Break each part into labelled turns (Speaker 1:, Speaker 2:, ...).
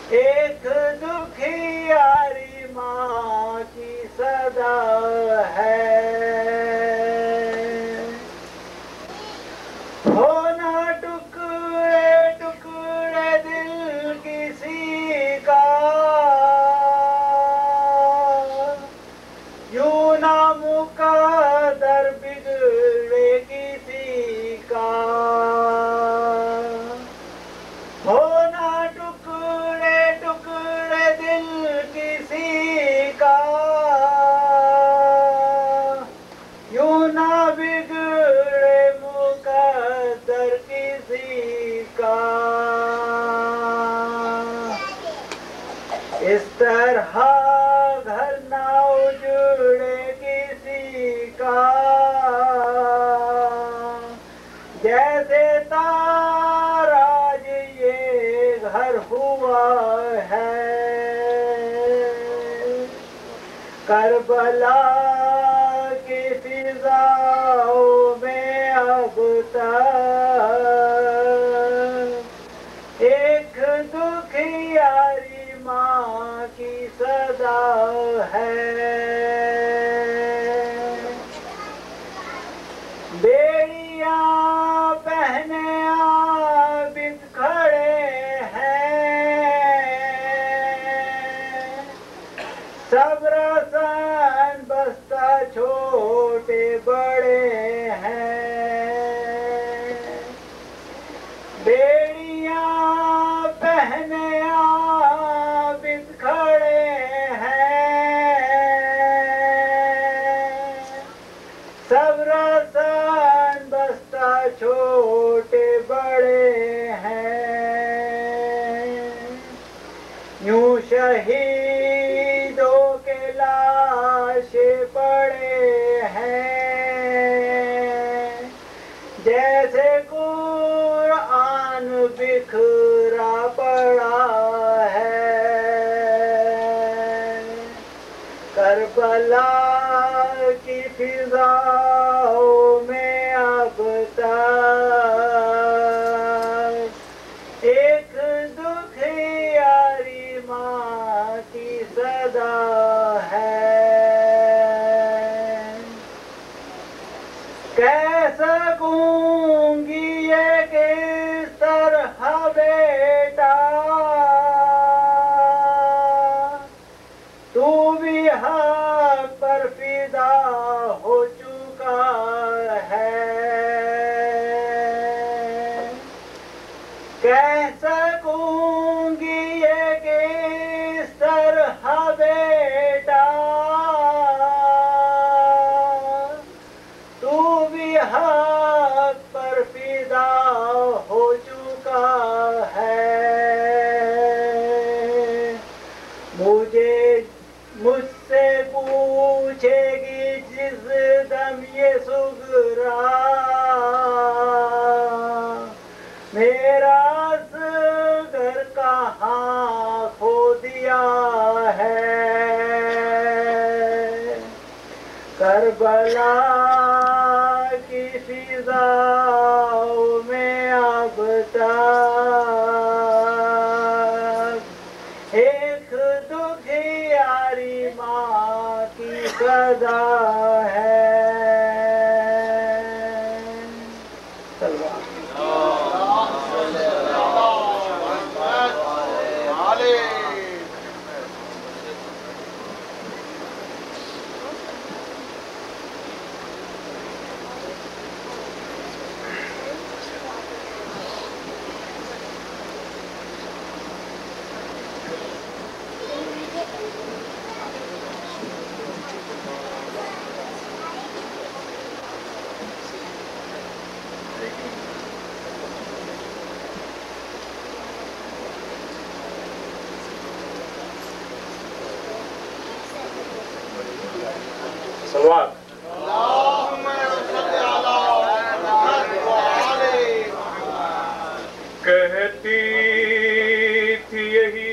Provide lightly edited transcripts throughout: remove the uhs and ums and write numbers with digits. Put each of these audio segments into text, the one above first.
Speaker 1: ایک دکھیاری ماں کی صدا ہے، ہونا ٹکڑے ٹکڑے دل کسی کا، یوں نہ مقدر بگڑے کسی کا، ہونا ٹکڑے ٹکڑے دل کسی کا، یوں نہ بگڑے مقدر کسی کا، اس طرح گھر نہ اجڑے کسی کا، جیسے تاراج یہ گھر ہوا ہے، کربلا کی فضاؤں میں اب تک ایک دکھیاری ماں کی صدا ہے، بیڑیاں پہنے عابد کھڑے ہیں، سب رسن بستہ چھوٹے بڑے ہیں، بیڑیاں پہنے عابد کھڑے ہیں، سب رسن بستہ چھوٹے بڑے ہیں، یوں شہیدوں کے لاشیں پڑے ہیں، جیسے قرآن بکھرا پڑا ہے، کربلا کی فضاؤں میں اب تک ایک دکھیاری ماں کی صدا ہے، کہہ سکوں گی یہ کس طرح بیٹا، تو بھی حق پر فدا ہو چکا ہے، کہہ سکوں گی یہ کس طرح بیٹا، تو بھی حق پر فدا ہو چکا ہے، مجھ سے پوچھے گی جس دم یہ سغرا، میرا اصغر کہاں کھو دیا ہے، کربلا کی فضاؤں میں اب تک ایک دکھیاری ماں کی صدا ہے،
Speaker 2: سلوات کہتی تھی یہی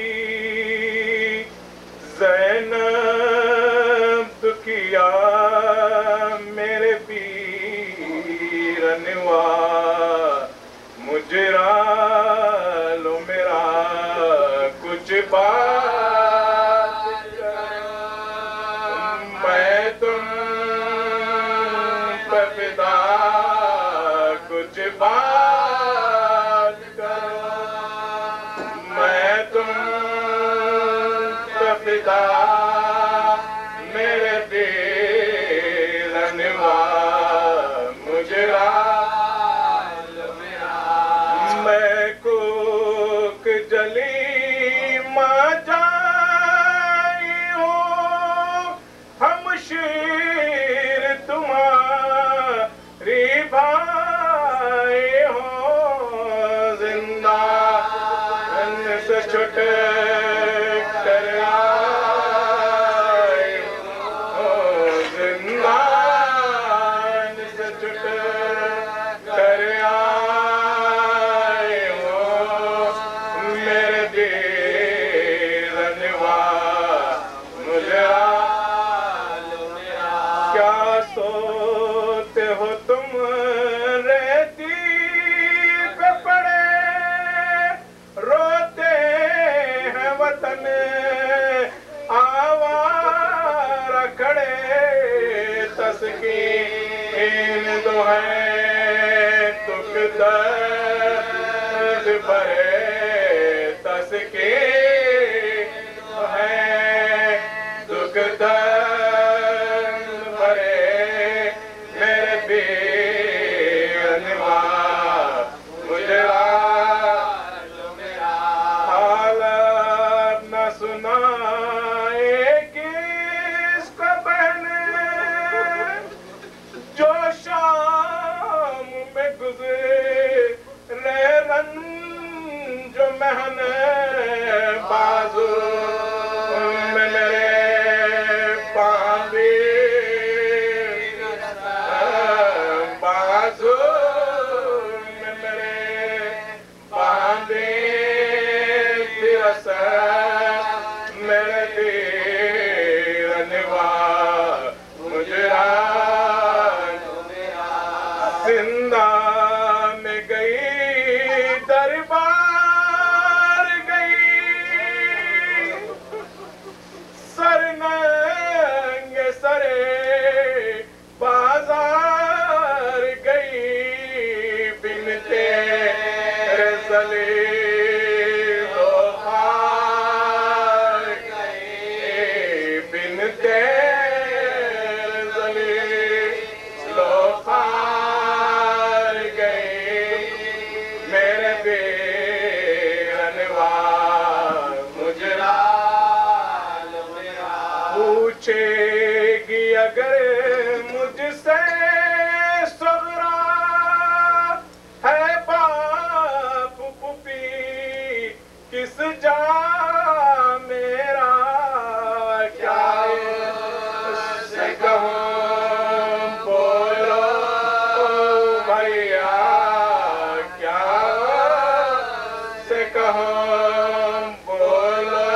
Speaker 2: زینب کیا میرے پیر نوا مجرا لو میرا کچھ लगता मेरे दिल निवार मुजरा मैं कोक जली माँ जाई हूँ हम शीर तुम्हारी भाई हो जिंदा से छुटे कर आए हो जिंदा से छुटे कर आए हो मेरे दिल निवार मुझे क्या सोते हो तुम रेती पे पड़े रोते हैं वतन आवारा खड़े तस्कीन तो है दुख दर्द भरे तस्कीन तो है दुख दर्द भरे मेरे बेअनवार मुजरा हालत न सुनाए किसको बहने जो शाम में गुजरे रंज महन बाजू में मेरे बांधी बाजू में मेरे बांधी तिरसा मेरे दिल निवार मुजरा जिंदा में गई दरबार गई सर नंगे सरे बाजार गई बिन तेरे सलीलो खार गई बिन तेरे सलीलो खार गई मेरे बेअनवार मुजरा पूछेगी अगर मुझसे सगरा है बाप पुपी किस जा मेरा क्या से कहूँ बोलो भैया क्या से कहूँ बोलो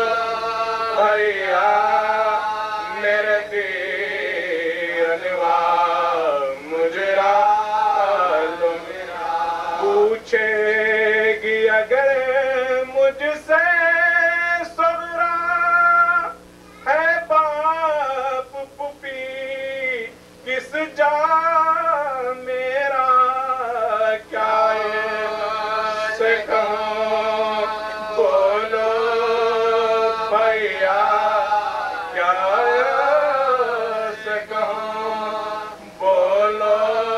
Speaker 2: भैया मेरे दिलवार मुजरा पूछेगी अगर मुझसे सगरा है बाप पुपी किस जा मेरा क्या से कहूँ बोलो भैया क्या से कहूँ बोलो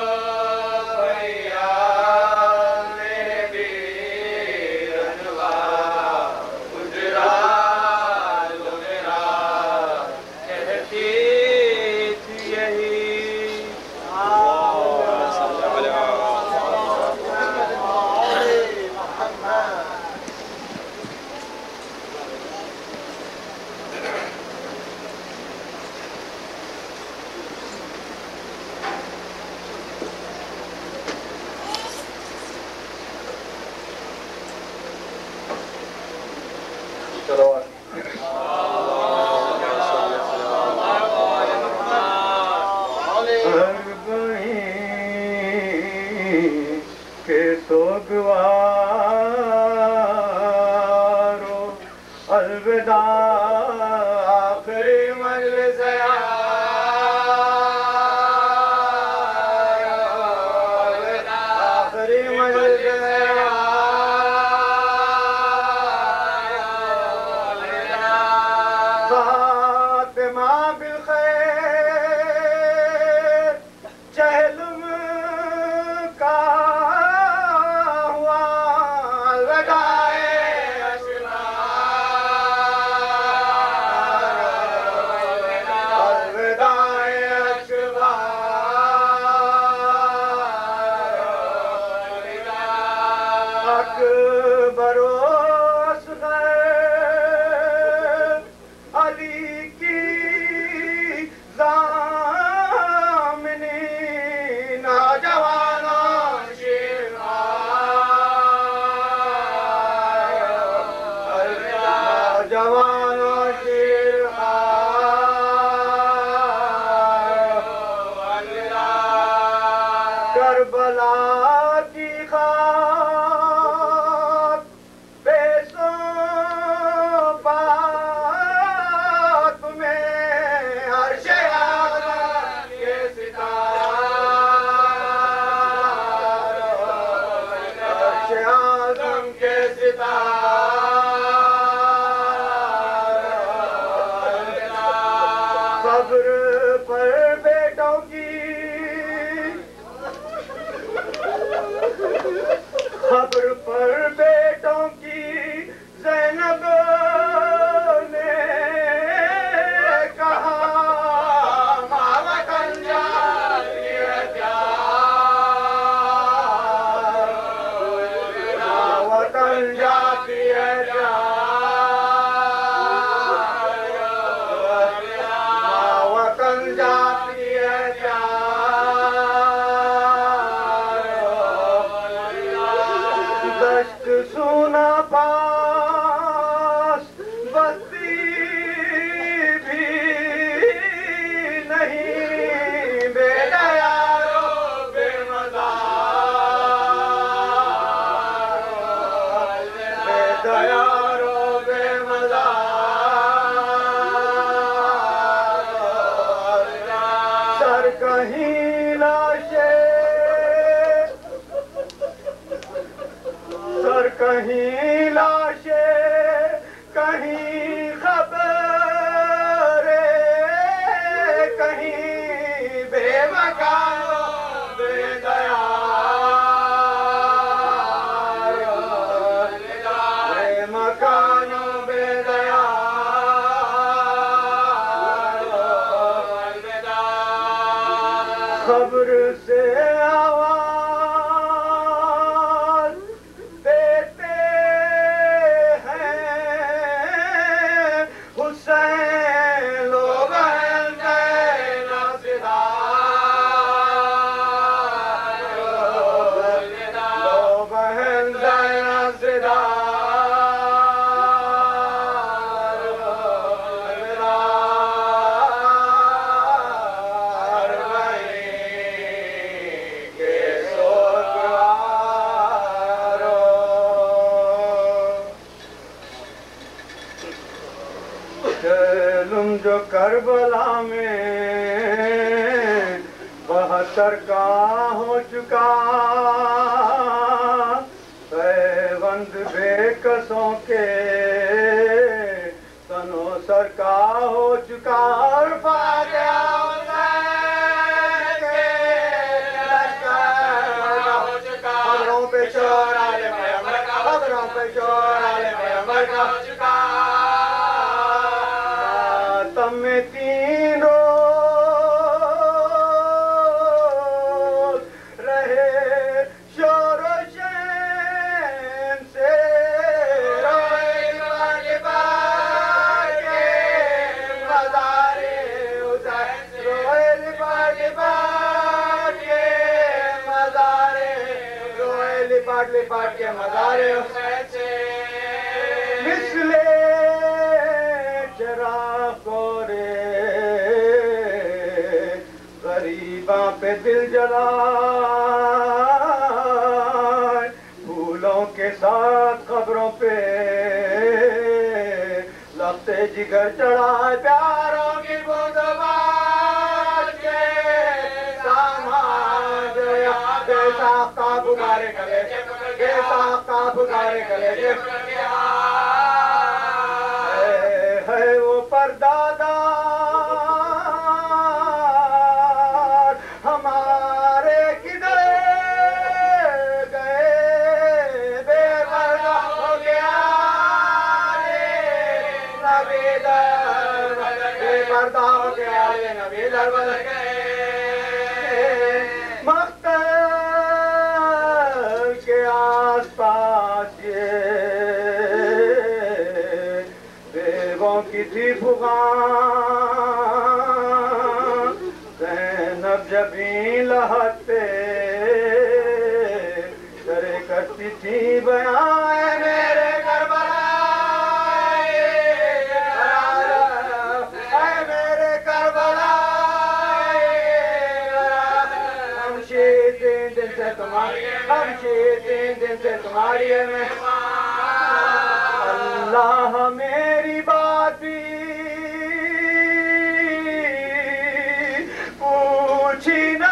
Speaker 2: भैया मेरे दिलवार मुजरा मेरा कहती थी यही
Speaker 1: के सोगवारो अलविदा आखिरी मजलिस आखिरी मजलिस جوانوں کربلا کی خاک پیسوں پاک میں عرش اعظم کے ستاروں عرش اعظم کے ستاروں قبر پر بیٹوں کی خبر پر بیٹوں کی زینب نے کہا ماں وطن جاتی ہے پیار ماں وطن جاتی ہے پیار ماں وطن جاتی ہے دشت سونا پاس بستی بھی نہیں بے دیارو بے مزار بے دیارو بے مزار سر کہیں لاشیں سر کہیں لاشیں کہیں خبریں کہیں بے مکان بے دیار بے مکان بے دیار خبر سے آواز دیتے ہیں حسین لو بہن زینب صدار لو بہن زینب صدار بھائی کے سوگوارو ظلم جو کربلا میں 72 کا ہو چکا پیوند بے کسوں کے تنو سر کا ہو چکا اور فاتحہ حسین کے لشکر ہو چکا خبروں پہ شور آل پیغمبر کا خبروں پہ شور آل پیغمبر کا ہو چکا ماتم میں 3 روز رہے شور و شین سے روئے لبا کے مزار حسین روئے لبا کے مزار روئے لبا کے مزار حسین سے مثل چراغ کورے غریباں پہ دل جلائے پھولوں کے ساتھ قبروں پہ لفظ جگر چڑھائے پیاروں کی بوند بات کے سامان جو یاد بے ساختہ پکارے گلے بے ساختہ پکارے گلے ہے وہ پردادار ہمارے کدھر گئے بے پردہ ہو گیا نبی در بے پردہ ہو گیا نبی در بدل گئے مقتل کے آس پاس یہ بیووں کی تھی فغان زینب جبیں لہتے کرے کرتی تھی بیان میرے کربلا हमशीर 3 दिन से तुम्हारी है मेहमान। अल्लाह मेरी बात भी पूछी ना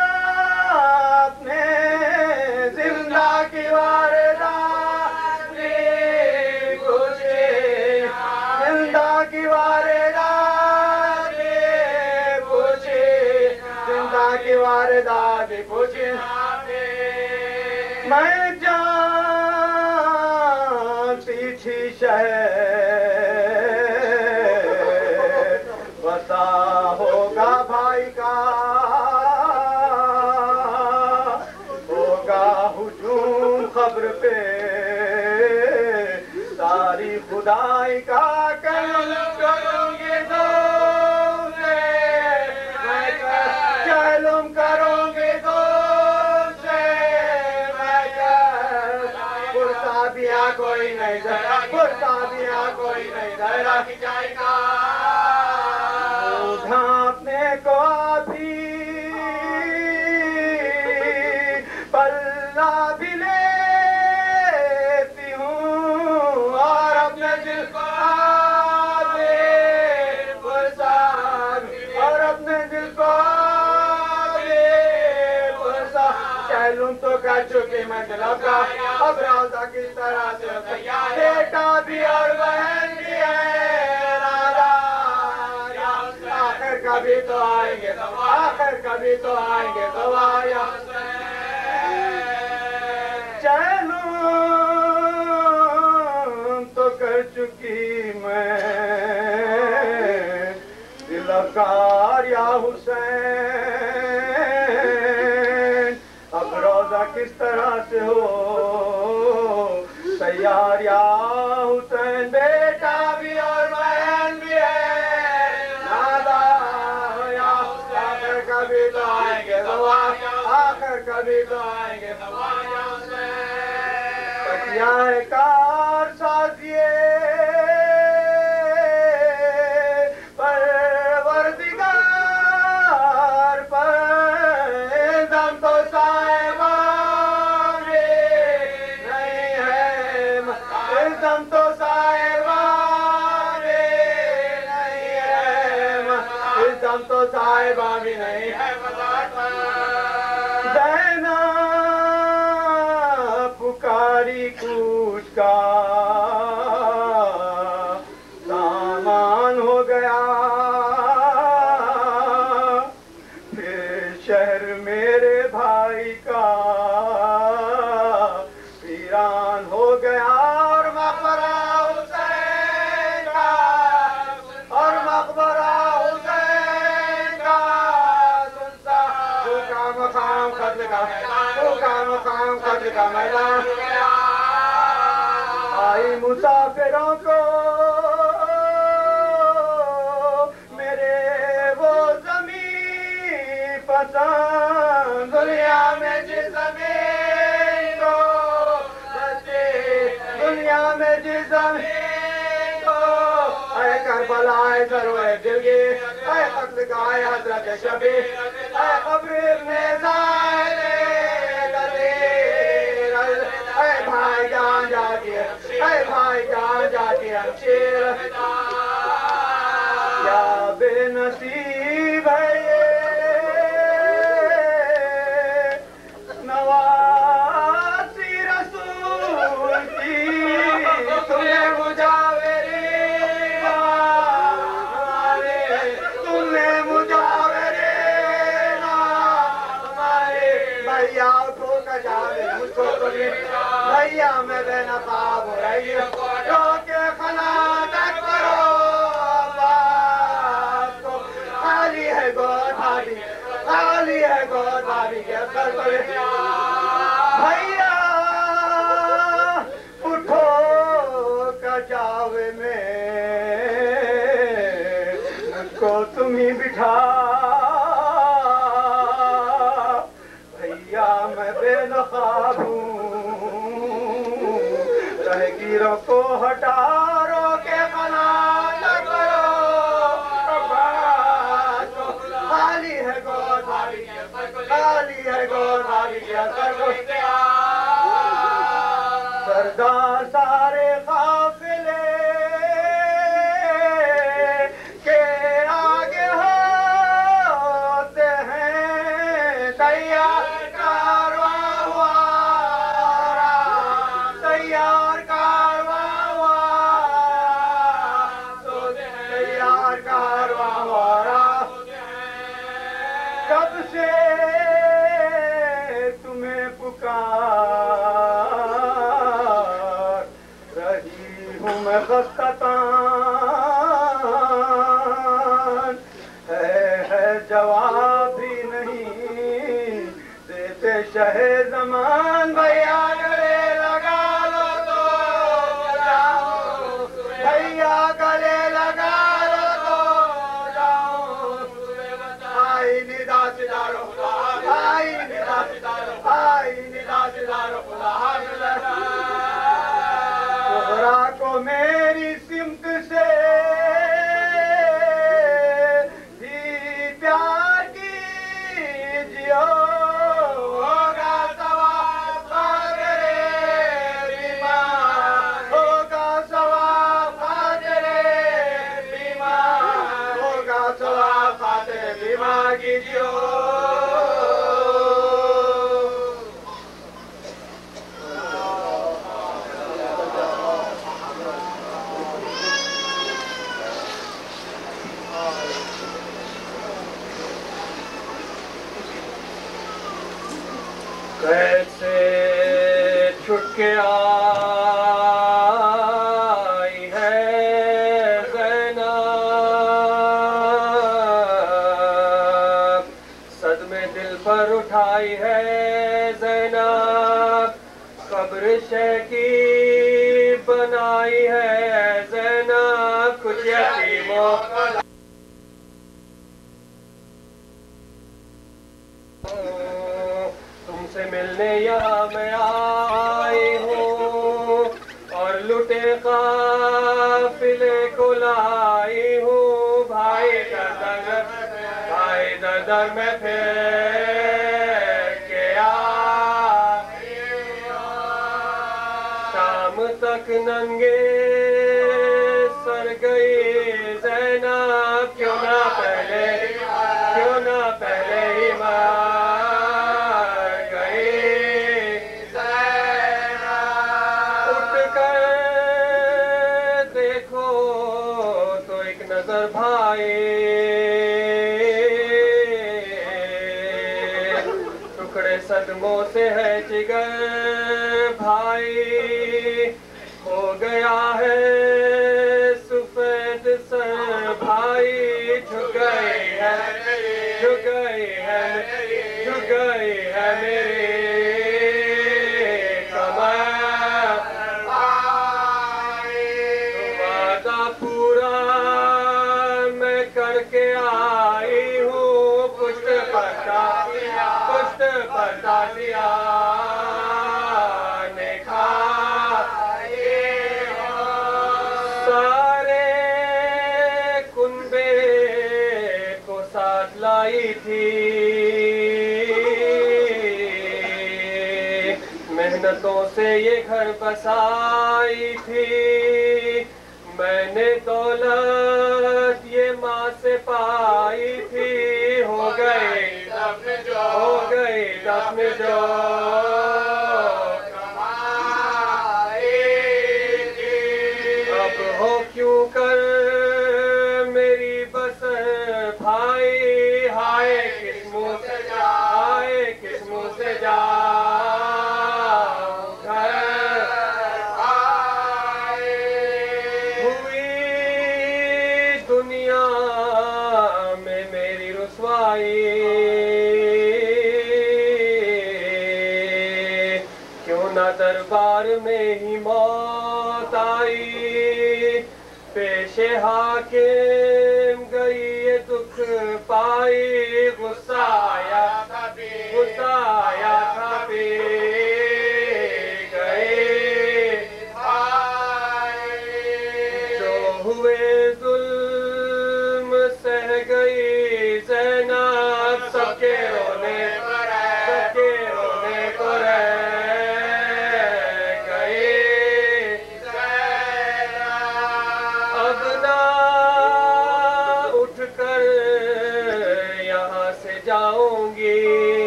Speaker 1: आपने, जिंदा की वारदात भी पूछी, जिंदा की वारदात भी पूछी, जिंदा की वारदात भी पूछी। मैं जानती थी शहर बसा होगा भाई का, होगा हुजूम खबर पे सारी खुदाई का। कलम करूंगी तुमसे मैं, कलम करूंगी तुमसे मैं, पुरसाबिया कोई नहीं जरा, पुरसाबिया कोई नहीं जरा की जाएगा। ढांपने को भी पल्ला भी लेती हूँ और अपने दिल को आगे पुरसाबी, और अपने दिल को आगे पुरसा। चैलूम तो कर चुकी मैं दिलों का, अब रोजा किस तरह से बेटा भी और बहन भी है राजा। आखिर कभी तो आएंगे, आखिर कभी तो आएंगे गवाया। चैलूम तो कर चुकी मैं दिलकार या हुसैन, अब रोजा किस तरह से हो तैयार या हुसैन। बेटा भी और बहन भी है नादा या, आखिर कभी तो आएंगे गवाया, आखिर कभी तो आएंगे गवाया। तकियाए कार साजिए परवरदिगार पर दम तो साहिबान नहीं है, दम तो साहिबान नहीं है, दम तो साहिबा भी नहीं है। दैना पुकारी कूच का सामान हो गया, फिर शहर मेरे भाई का वीरान हो गया। और मकबरा हुसैन का, और मकबरा हुसैन का सुनता भूखा मकाम कत्ल का, भूखा मकाम कत्ल का मैदान। आई मुसाफिरों को मेरे वो ज़मीं पसंद, दुनिया में जिस ज़मीन को बसे, दुनिया में जिस ज़मीन को। ऐ करबला ऐ ज़रोए दिलगी, ऐ क़त्ल का ऐ हज़रत शबी, ऐ क़ब्र इब्ने ज़ाहिद गदीर, ऐ भाई जान जाती है, ऐ भाई जान जाती है शेर। क्या बेनसीब है ये नवासी रसूल की, तुमने मुजावरी हमारे, तुमने मुजावरी हमारे। भैया उठो कजावे मुझको तुमने, भैया मैं बेनकाब हो रही हूँ, रोके खना तक करो बात को। खाली है गोद भाभी, खाली है गोद भाभी के असर पर। भैया उठो कजावे में मुझको तुम ही बिठा। भैया मैं बेनकाब हूँ, तहकीरों को हटा, रोके खना न करो बात को। खाली है गोद भाभी, खाली है गोद भाभी के असर को। میں خستتان ہے جواب بھی نہیں دیتے شہ زمان بھیا گلے لگا لو تو جاؤں بھیا گلے لگا لو تو جاؤں آئی ندا ستارو آئی ندا ستارو آئی ندا ستارو خدا زہرا کو میری سمت سے بھی پیار کیجیو ہوگا ثواب خاطر بیمار ہوگا ثواب خاطر بیمار ہوگا ثواب خاطر بیمار کیجیو کیسے چھٹ کے آئی ہے زینب صدمے دل پر اٹھائی ہے زینب قبر شیخی بنائی ہے زینب کچھ یتیموں تم سے ملنے یہاں میں آئی ہوں اور لٹے قافلے کو لائی ہوں بھائی در میں پھر کے آئی شام تک ننگے سر گئی زینب کیوں نہ پہلے ہی مار گئی اٹھ کر دیکھو تو ایک نظر بھائی ٹکڑے صدموں سے ہے جگر بھائی ہو گیا ہے سفید سر بھائی جھک گئی ہے میری کمر وعدہ پورا میں کر کے آئی ہوں پشت پرتا دیا نے کھائی سارے کنبے کو ساتھ لائی تھی محنتوں سے یہ گھر بسائی تھی میں نے دولت یہ ماں سے پائی تھی ہو گئی دفن جو اب ہو کیوں کر میری بسر بھائی ہائے کس منہ سے جا ہوئی دنیا میں میری رسوائی کیوں نہ دربار میں ہی موت آئی پیش حاکم گئی یہ دکھ پائی غصہ آیا تھا پی گئے جو ہوئے ظلم سہ گئی زینب سب کے رونے کو رہ گئے اب نہ اٹھ کر یہاں سے جاؤں گی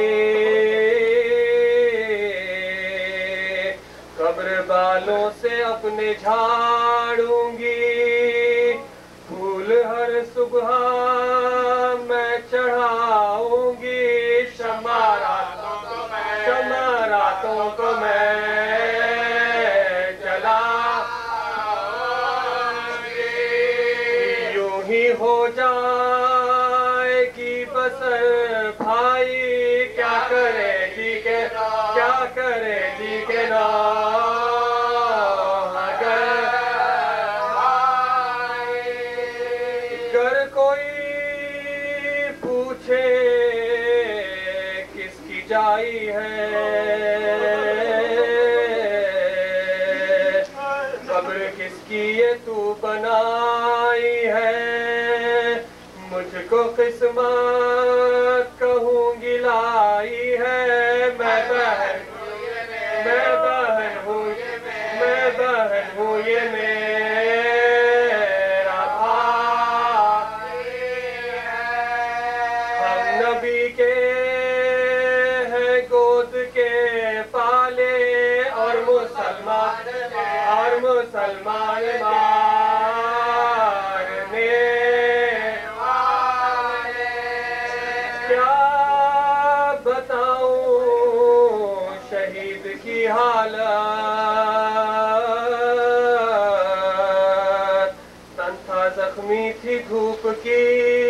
Speaker 1: قبر بالوں سے اپنے جھاڑوں گی پھول ہر صبح میں چڑھاؤں گی شمع راتوں کو میں جلاؤں جائے گی بسر بھائی کیا کرے جی کے اگر کوئی پوچھے کس کی جائی ہے قبر کس کی یہ تو بنائی ہے مجھ کو قسمت کہوں گی لائی ہے میں بہن ہوں یہ میرا بھائی ہے ہم نبی کے ہیں گود کے پالے اور مسلمان مارنے والے کیا بتاؤں شہید کی حالت تن تھا زخمی تھی دھوپ کی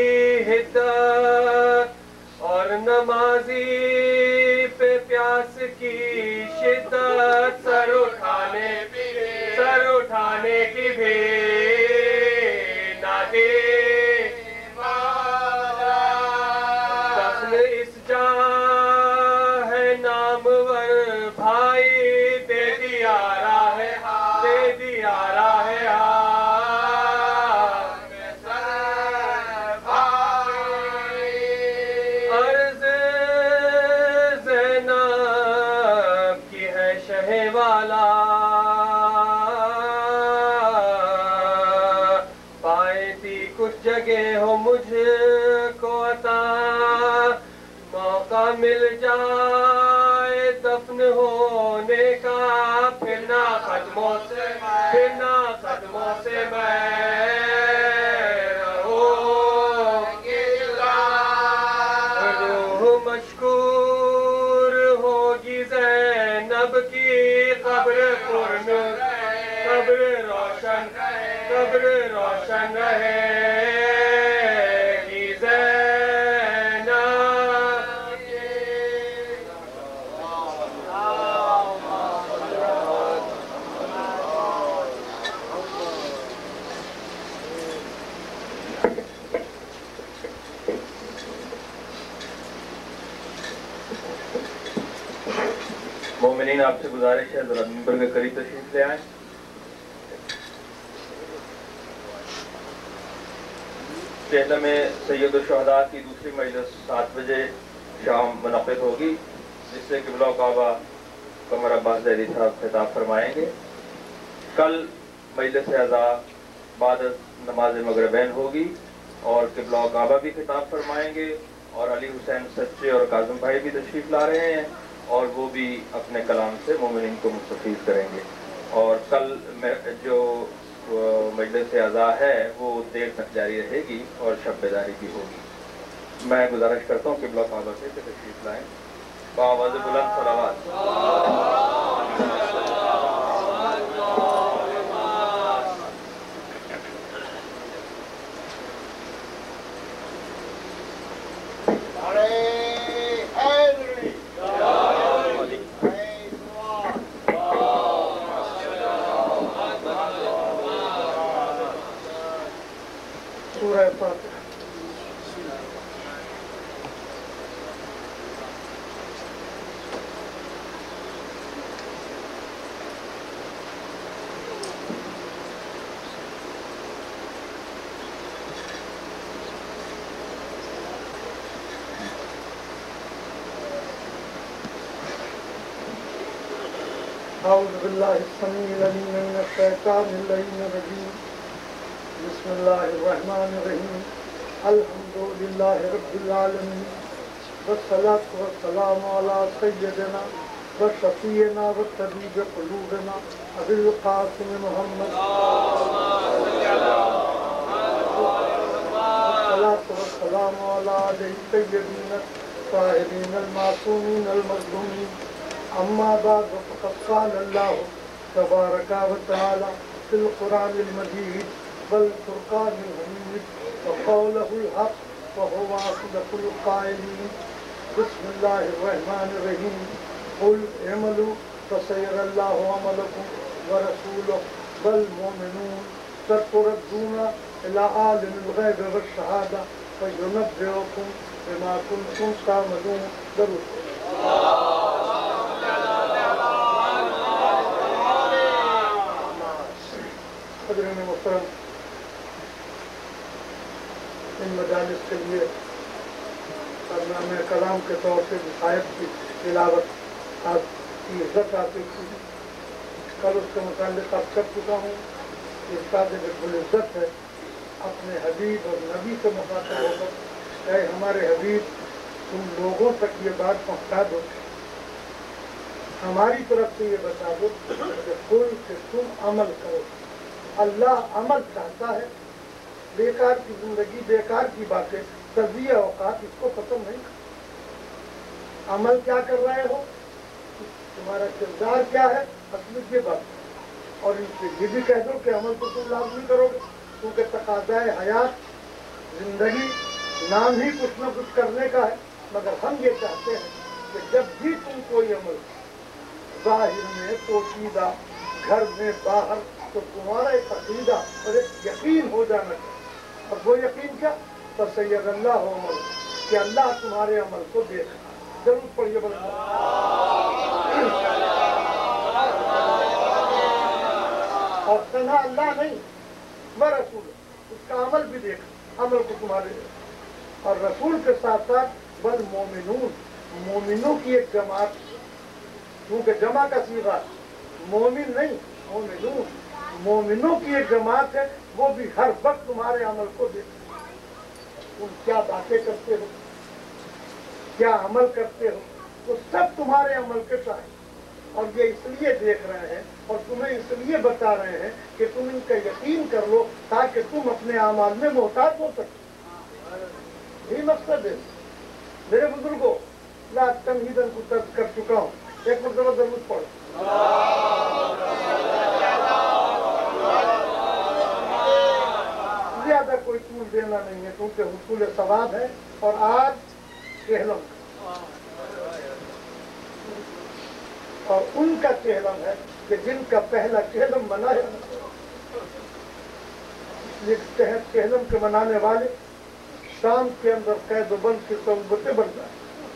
Speaker 1: حدت اور نمازی پہ پیاس کی شدت سر اٹھانے کی بھی نہ دی دفن اس جا ہے نامور بھائی دے دیا راہ عرض زینب کی ہے شہ والا پائے تھی کچھ جگہ ہو مجھ کو عطا موقع مل جائے دفن ہونے کا پھر نہ قدموں سے میں روح مشکور ہوگی زینب کی قبر روشن رہے گی زینب مومنین آپ سے گزارش ہے ذرا ممبر کے قریب تشریف لے آئیں کیرلا میں سید الشہداء کی دوسری مجلس 7 بجے شام منعقد ہوگی جس سے قبلہ کعبہ قمر عباس زیدی صاحب خطاب فرمائیں گے کل مجلس اعزاء بعد نماز مغربین ہوگی اور قبلہ کعبہ بھی خطاب فرمائیں گے اور علی حسین سچے اور کاظم بھائی بھی تشریف لا رہے ہیں اور وہ بھی اپنے کلام سے مومنین کو مستفید کریں گے اور کل جو مجلس اعزاء ہے وہ دیر تک جاری رہے گی اور شب بیداری بھی ہوگی میں گزارش کرتا ہوں قبلہ کعبہ سے تشریف لائیں بآواز بلند صلوات سورہ فاتحہ اعوذ باللہ السمیع العلیم من الشیطان اللعین الرجیم بسم اللہ الرحمن الرحیم الحمد للہ رب العالمین والصلاة والسلام علی سیدنا وشفیعنا وطبیب قلوبنا ابی القاسم محمد والصلاة والسلام علی علیہ سیدنا الطاہرین المعصومین المظلومین اما بعد فقد قال اللہ تبارک و تعالی فی القرآن المجید
Speaker 3: بل فرقان حمید وقوله الحق وهو أصدق القائلين بسم الله الرحمن الرحيم قل اعملوا فسيرى الله عملكم ورسوله والمؤمنون ستردون إلى عالم الغيب والشهادة فينبئكم بما كنتم تعملون. درود. حضرین محترم، ان مجالس کے لیے برنامہ کلام کے طور سے آیت کی تلاوت آپ کی عزت حاصل کی. کل اس کے متعلق آپ کر چکا ہوں کہ استاد بالکل عزت ہے اپنے حبیب اور نبی سے مخاطب ہو کر اے ہمارے حبیب تم لوگوں تک یہ بات پہنچا دو، ہماری طرف سے یہ بتا دو کہ تم عمل کرو. اللہ عمل چاہتا ہے. بیکار کی زندگی، بیکار کی باتیں، تضیع اوقات اس کو ختم نہیں کرتا. عمل کیا کر رہے ہو، تمہارا کردار کیا ہے، اصل یہ بات. اور ان سے یہ بھی کہہ دو کہ عمل تو تم لازمی کرو گے، کیونکہ تقاضائے حیات زندگی نام ہی کچھ نہ کچھ کرنے کا ہے. مگر ہم یہ چاہتے ہیں کہ جب بھی تم کوئی عمل ظاہر میں پوشیدہ گھر میں باہر، تو تمہارا ایک عقیدہ اور ایک یقین ہو جانا چاہیے. اور وہ یقین کیا؟ فَسَيَّرَ اللَّهُ عَمَلَكُمْ، کہ اللہ تمہارے عمل کو دیکھا. ضرور پڑھیے بلند. اور تنہا اللہ نہیں، رسول اس کا عمل بھی دیکھا، عمل کو تمہارے دیکھا. اور رسول کے ساتھ ساتھ والمومنون، مومنوں کی ایک جماعت، کیونکہ جمع کا صیغہ مومن نہیں، مومنون، مومنوں کی ایک جماعت ہے، وہ بھی ہر وقت تمہارے عمل کو دیکھتے ہیں. تم کیا باتیں کرتے ہو، کیا عمل کرتے ہو، وہ سب تمہارے عمل کے شاہد. اور یہ اس لیے دیکھ رہے ہیں اور تمہیں اس لیے بتا رہے ہیں کہ تم ان کا یقین کر لو تاکہ تم اپنے اعمال میں محتاط ہو سکو. یہی مقصد ہے. میرے بزرگوں، لا تمہیدن کو ترک کر چکا ہوں. ایک مرتبہ درود پڑھو. زیادہ کوئی طول دینا نہیں ہے کیونکہ حصول ثواب ہے. اور آج کہلم اور ان کا کہلم ہے کہ جن کا پہلا کہلم منایا. یہ کہلم کے منانے والے شام کے اندر قید و بند کی صحبتیں بن جائیں.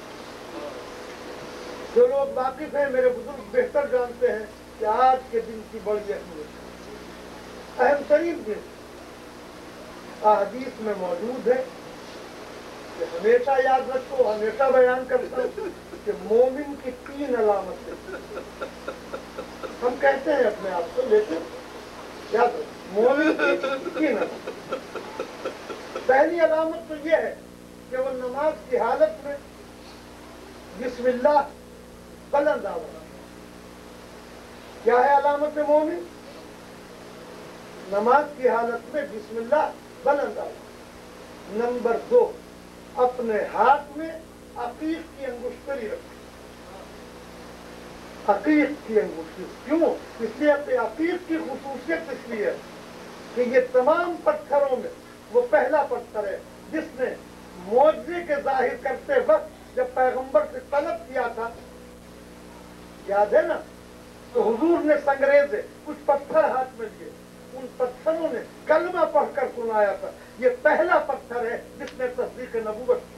Speaker 3: جو لوگ واقف ہیں، میرے بزرگ بہتر جانتے ہیں کہ آج کے دن کی بڑی اہمیت، اہم ترین دن. احادیث میں موجود ہے کہ ہمیشہ یاد رکھو، ہمیشہ بیان کرتا ہوں کہ مومن کی 3 علامتیں. ہم کہتے ہیں اپنے آپ کو، لیکن یاد رکھو مومن کی 3 علامتیں. پہلی علامت تو یہ ہے کہ وہ نماز کی حالت میں بسم اللہ بلند آواز. کیا ہے علامت مومن؟ نماز کی حالت میں بسم اللہ بلند آواز. نمبر 2، اپنے ہاتھ میں عقیق کی انگشتری رکھیں. عقیق کی انگشتری کیوں؟ اس لیے کہ عقیق کی خصوصیت اس لیے ہے کہ یہ تمام پتھروں میں وہ پہلا پتھر ہے جس نے معجزے کے ظاہر کرتے وقت جب پیغمبر سے طلب کیا تھا، یاد ہے نا، تو حضور نے سنگریزے کچھ پتھر ہاتھ میں لیے، ان پتھروں نے کلمہ پڑھ کر سنایا تھا. یہ پہلا پتھر ہے جس نے تصدیق نبوت کی.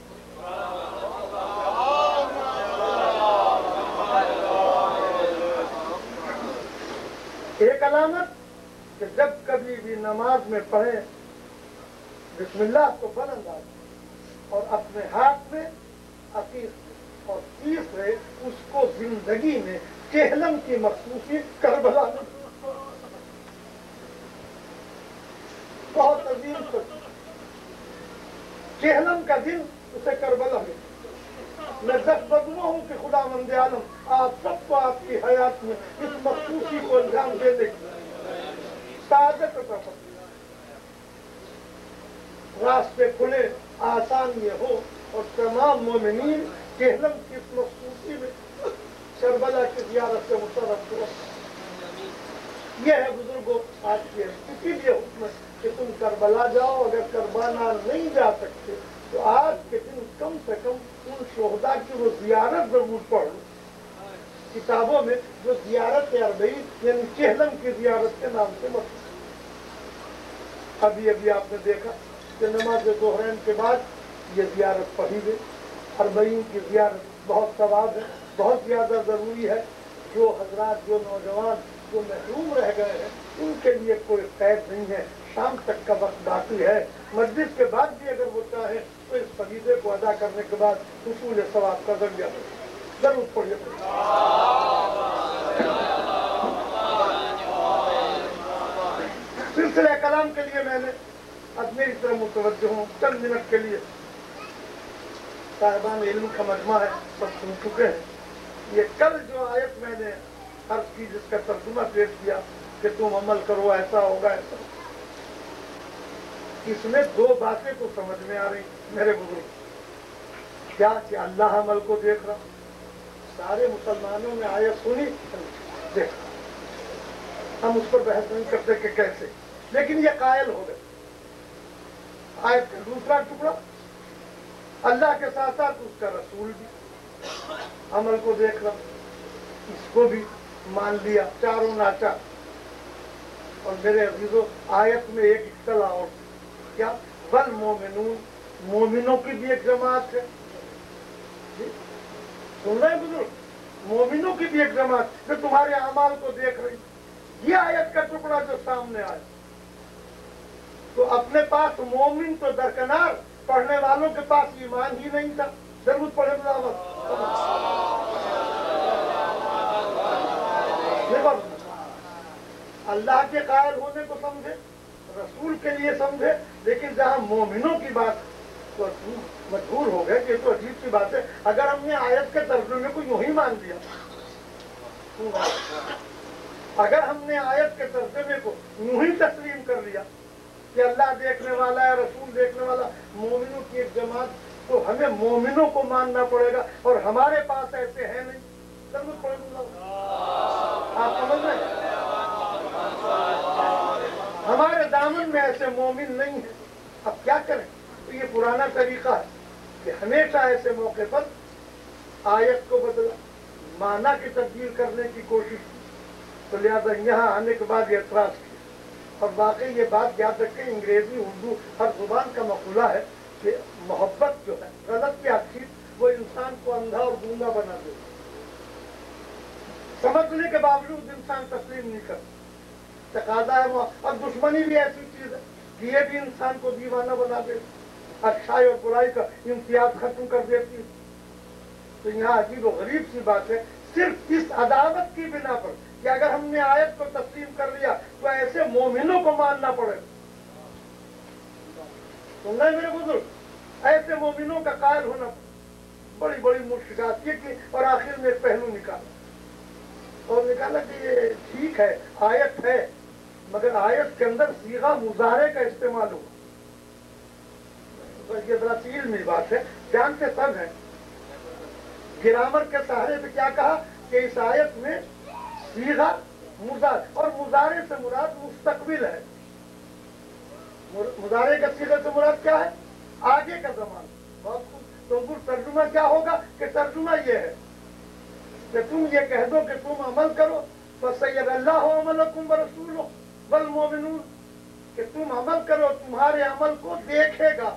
Speaker 3: ایک علامت کہ جب کبھی بھی نماز میں پڑھیں بسم اللہ تو بلند آئے اور اپنے ہاتھ میں عقیق. اور تیسرے، اس کو زندگی میں کہلم کی مخصوصی کربلا میں بہت عظیم سچ. کہلم کا دن اسے کربلا میں. میں دست بدعا ہوں کہ خدا مند عالم آپ سب کو آپ کی حیات میں اس مخصوصی کو انجام دینے کی سعادت عطا فرمائے. راستے کھلے، آسان یہ ہو اور تمام مومنین کہلم کی اس مخصوصی میں کربلا کی زیارت سے مشرف ہو. یہ ہے بزرگوں آج کے. اسی لیے حکم कि तुम करबला जाओ, अगर करबला नहीं जा सकते तो आज के दिन कम से कम उन शोहदा की वो जियारत जरूर पढ़ो। किताबों में जो जियारत अरबई यानी चेहलम की जियारत के नाम से मशहूर। अभी अभी आपने देखा कि नमाज दोहरैन के बाद ये जियारत पढ़ी गई। अरबईन की जियारत बहुत सवाब है, बहुत ज़्यादा ज़रूरी है। जो हजरात, जो नौजवान जो महरूम रह गए हैं, उनके लिए कोई कैद नहीं है। शाम तक का वक्त बाकी है। मस्जिद के बाद भी अगर वो चाहे तो इस फरीदे को अदा करने के बाद हुसूल सवाब का जरिया जरूर पढ़िए। सिलसिला कलाम के लिए मैंने अब मेरी तरफ मुतवज्जो हूँ चंद मिनट के लिए। साहिबान इल्म का मजमा है, सब सुन चुके हैं। ये कल जो आयत मैंने अर्ज की जिसका तर्जुमा पेश किया कि तुम अमल करो ऐसा होगा ऐसा, इसमें दो बातें तो समझ में आ रही मेरे बुजुर्ग। क्या कि अल्लाह अमल को देख रहा। सारे मुसलमानों ने आयत सुनी, देखा। हम उस पर बहस नहीं करते कि कैसे, लेकिन ये कायल हो गए। आयत का दूसरा टुकड़ा अल्लाह के साथ साथ उसका रसूल भी अमल को देख रहा, इसको भी मान लिया चारों नाचा। और मेरे अजीजों, आयत में एक इख्तला और क्या, वल मोमिनून, मोमिनों की भी एक जमात है। सुन रहे हैं बुजुर्ग, मोमिनों की भी एक जमात जो तुम्हारे अमाल को देख रही। ये आयत का टुकड़ा जो सामने आया, तो अपने पास मोमिन तो दरकनार, पढ़ने वालों के पास ईमान ही नहीं था। जरूर पढ़े अल्लाह के कायल होने को समझे, रसूल के लिए समझे, लेकिन जहाँ मोमिनों की बात तो मजबूर हो गए कि तो अजीब सी बात है। अगर हमने आयत के तर्जुमे को यूं ही मान लिया, अगर हमने आयत के तर्जुमे को यूं ही तस्लीम कर लिया कि अल्लाह देखने वाला है, रसूल देखने वाला, मोमिनों की एक जमात, तो हमें मोमिनों को मानना पड़ेगा। और हमारे पास ऐसे है नहीं। जरूर पढ़ेगा, आप समझ रहे हैं? हमारे दामन में ऐसे मोमिन नहीं है। अब क्या करें? तो ये पुराना तरीका है कि हमेशा ऐसे मौके पर आयत को बदला, माना की तब्दील करने की कोशिश की, तो लिहाजा यहाँ आने के बाद एतराज किया। और वाकई ये बात याद रखें, अंग्रेजी उर्दू हर जुबान का मकूला है कि मोहब्बत जो है गलत की आखिर वो इंसान को अंधा और गूंगा बना दे। समझने के बावजूद इंसान तस्लीम नहीं करता, तकाजा है वो। अब दुश्मनी भी ऐसी चीज है कि ये भी इंसान को दीवाना बना दे, अच्छाई और बुराई का इम्तियाज खत्म कर देती है। तो यहाँ अजीब और गरीब सी बात है, सिर्फ इस अदावत की बिना पर कि अगर हमने आयत को तस्लीम कर लिया तो ऐसे मोमिनों को मानना पड़ेगा। सुन रहे मेरे बुजुर्ग, ऐसे मोमिनों का कायल होना बड़ी बड़ी मुश्किलात ये की। और आखिर में एक पहलू निकाला और निकाला कि ये ठीक है, आयत है, मगर आयत के अंदर सीगा मुजारे का इस्तेमाल हुआ। ये बड़ा इल्मी बात है, जानते सब है। ग्रामर के सहारे पे क्या कहा कि इस आयत में सीगा मुजारे, और मुजारे से मुराद मुस्तकबिल है। मुजारे का सीगा से मुराद क्या है? आगे का ज़माना। बहुत तो तर्जुमा क्या होगा कि तर्जुमा ये है कि तुम ये कह दो कि तुम अमल करो, बस अल्लाह अमलकुम व रसूलुहु वल मोमिनून, कि तुम अमल करो, तुम्हारे अमल को देखेगा।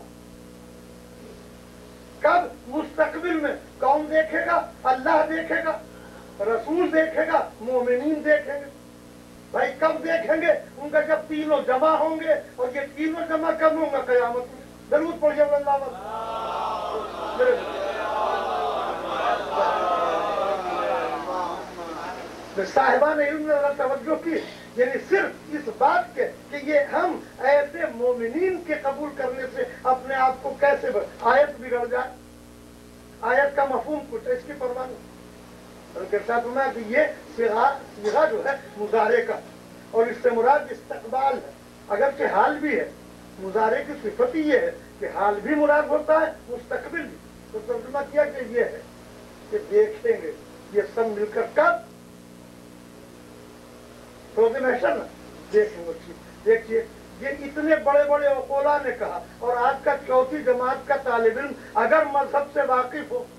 Speaker 3: कब? मुस्तकबिल में। कौन देखेगा? अल्लाह देखेगा, रसूल देखेगा, मोमिनीन देखेंगे। भाई कब देखेंगे? उनका जब तीनों जमा होंगे। और ये तीनों जमा कब होंगे? क़यामत में। जरूर पढ़िए साहिबान इल्म ने तवज्जो की, यानी सिर्फ इस बात के कि ये हम ऐसे मोमिनीन के कबूल करने से अपने आप को कैसे आयत बिगड़ जाए, आयत का मफहूम कुछ है, इसकी परवाह नहीं। उनके साथ होना कि ये सिगा जो है मुजारे का, और इससे मुराद इस्तकबाल है, अगरचे हाल भी है। मुजारे की सिफत ही ये है कि हाल भी मुराद होता है, मुस्तकबिल भी। तो तर्जुमा किया कि ये है कि देखेंगे ये सब मिलकर। कब? रोज़े महशर में देखेंगे। देखिए ये इतने बड़े बड़े ओकोला ने कहा, और आज का चौथी जमात का तालिब इल्म अगर मजहब से वाकिफ हो,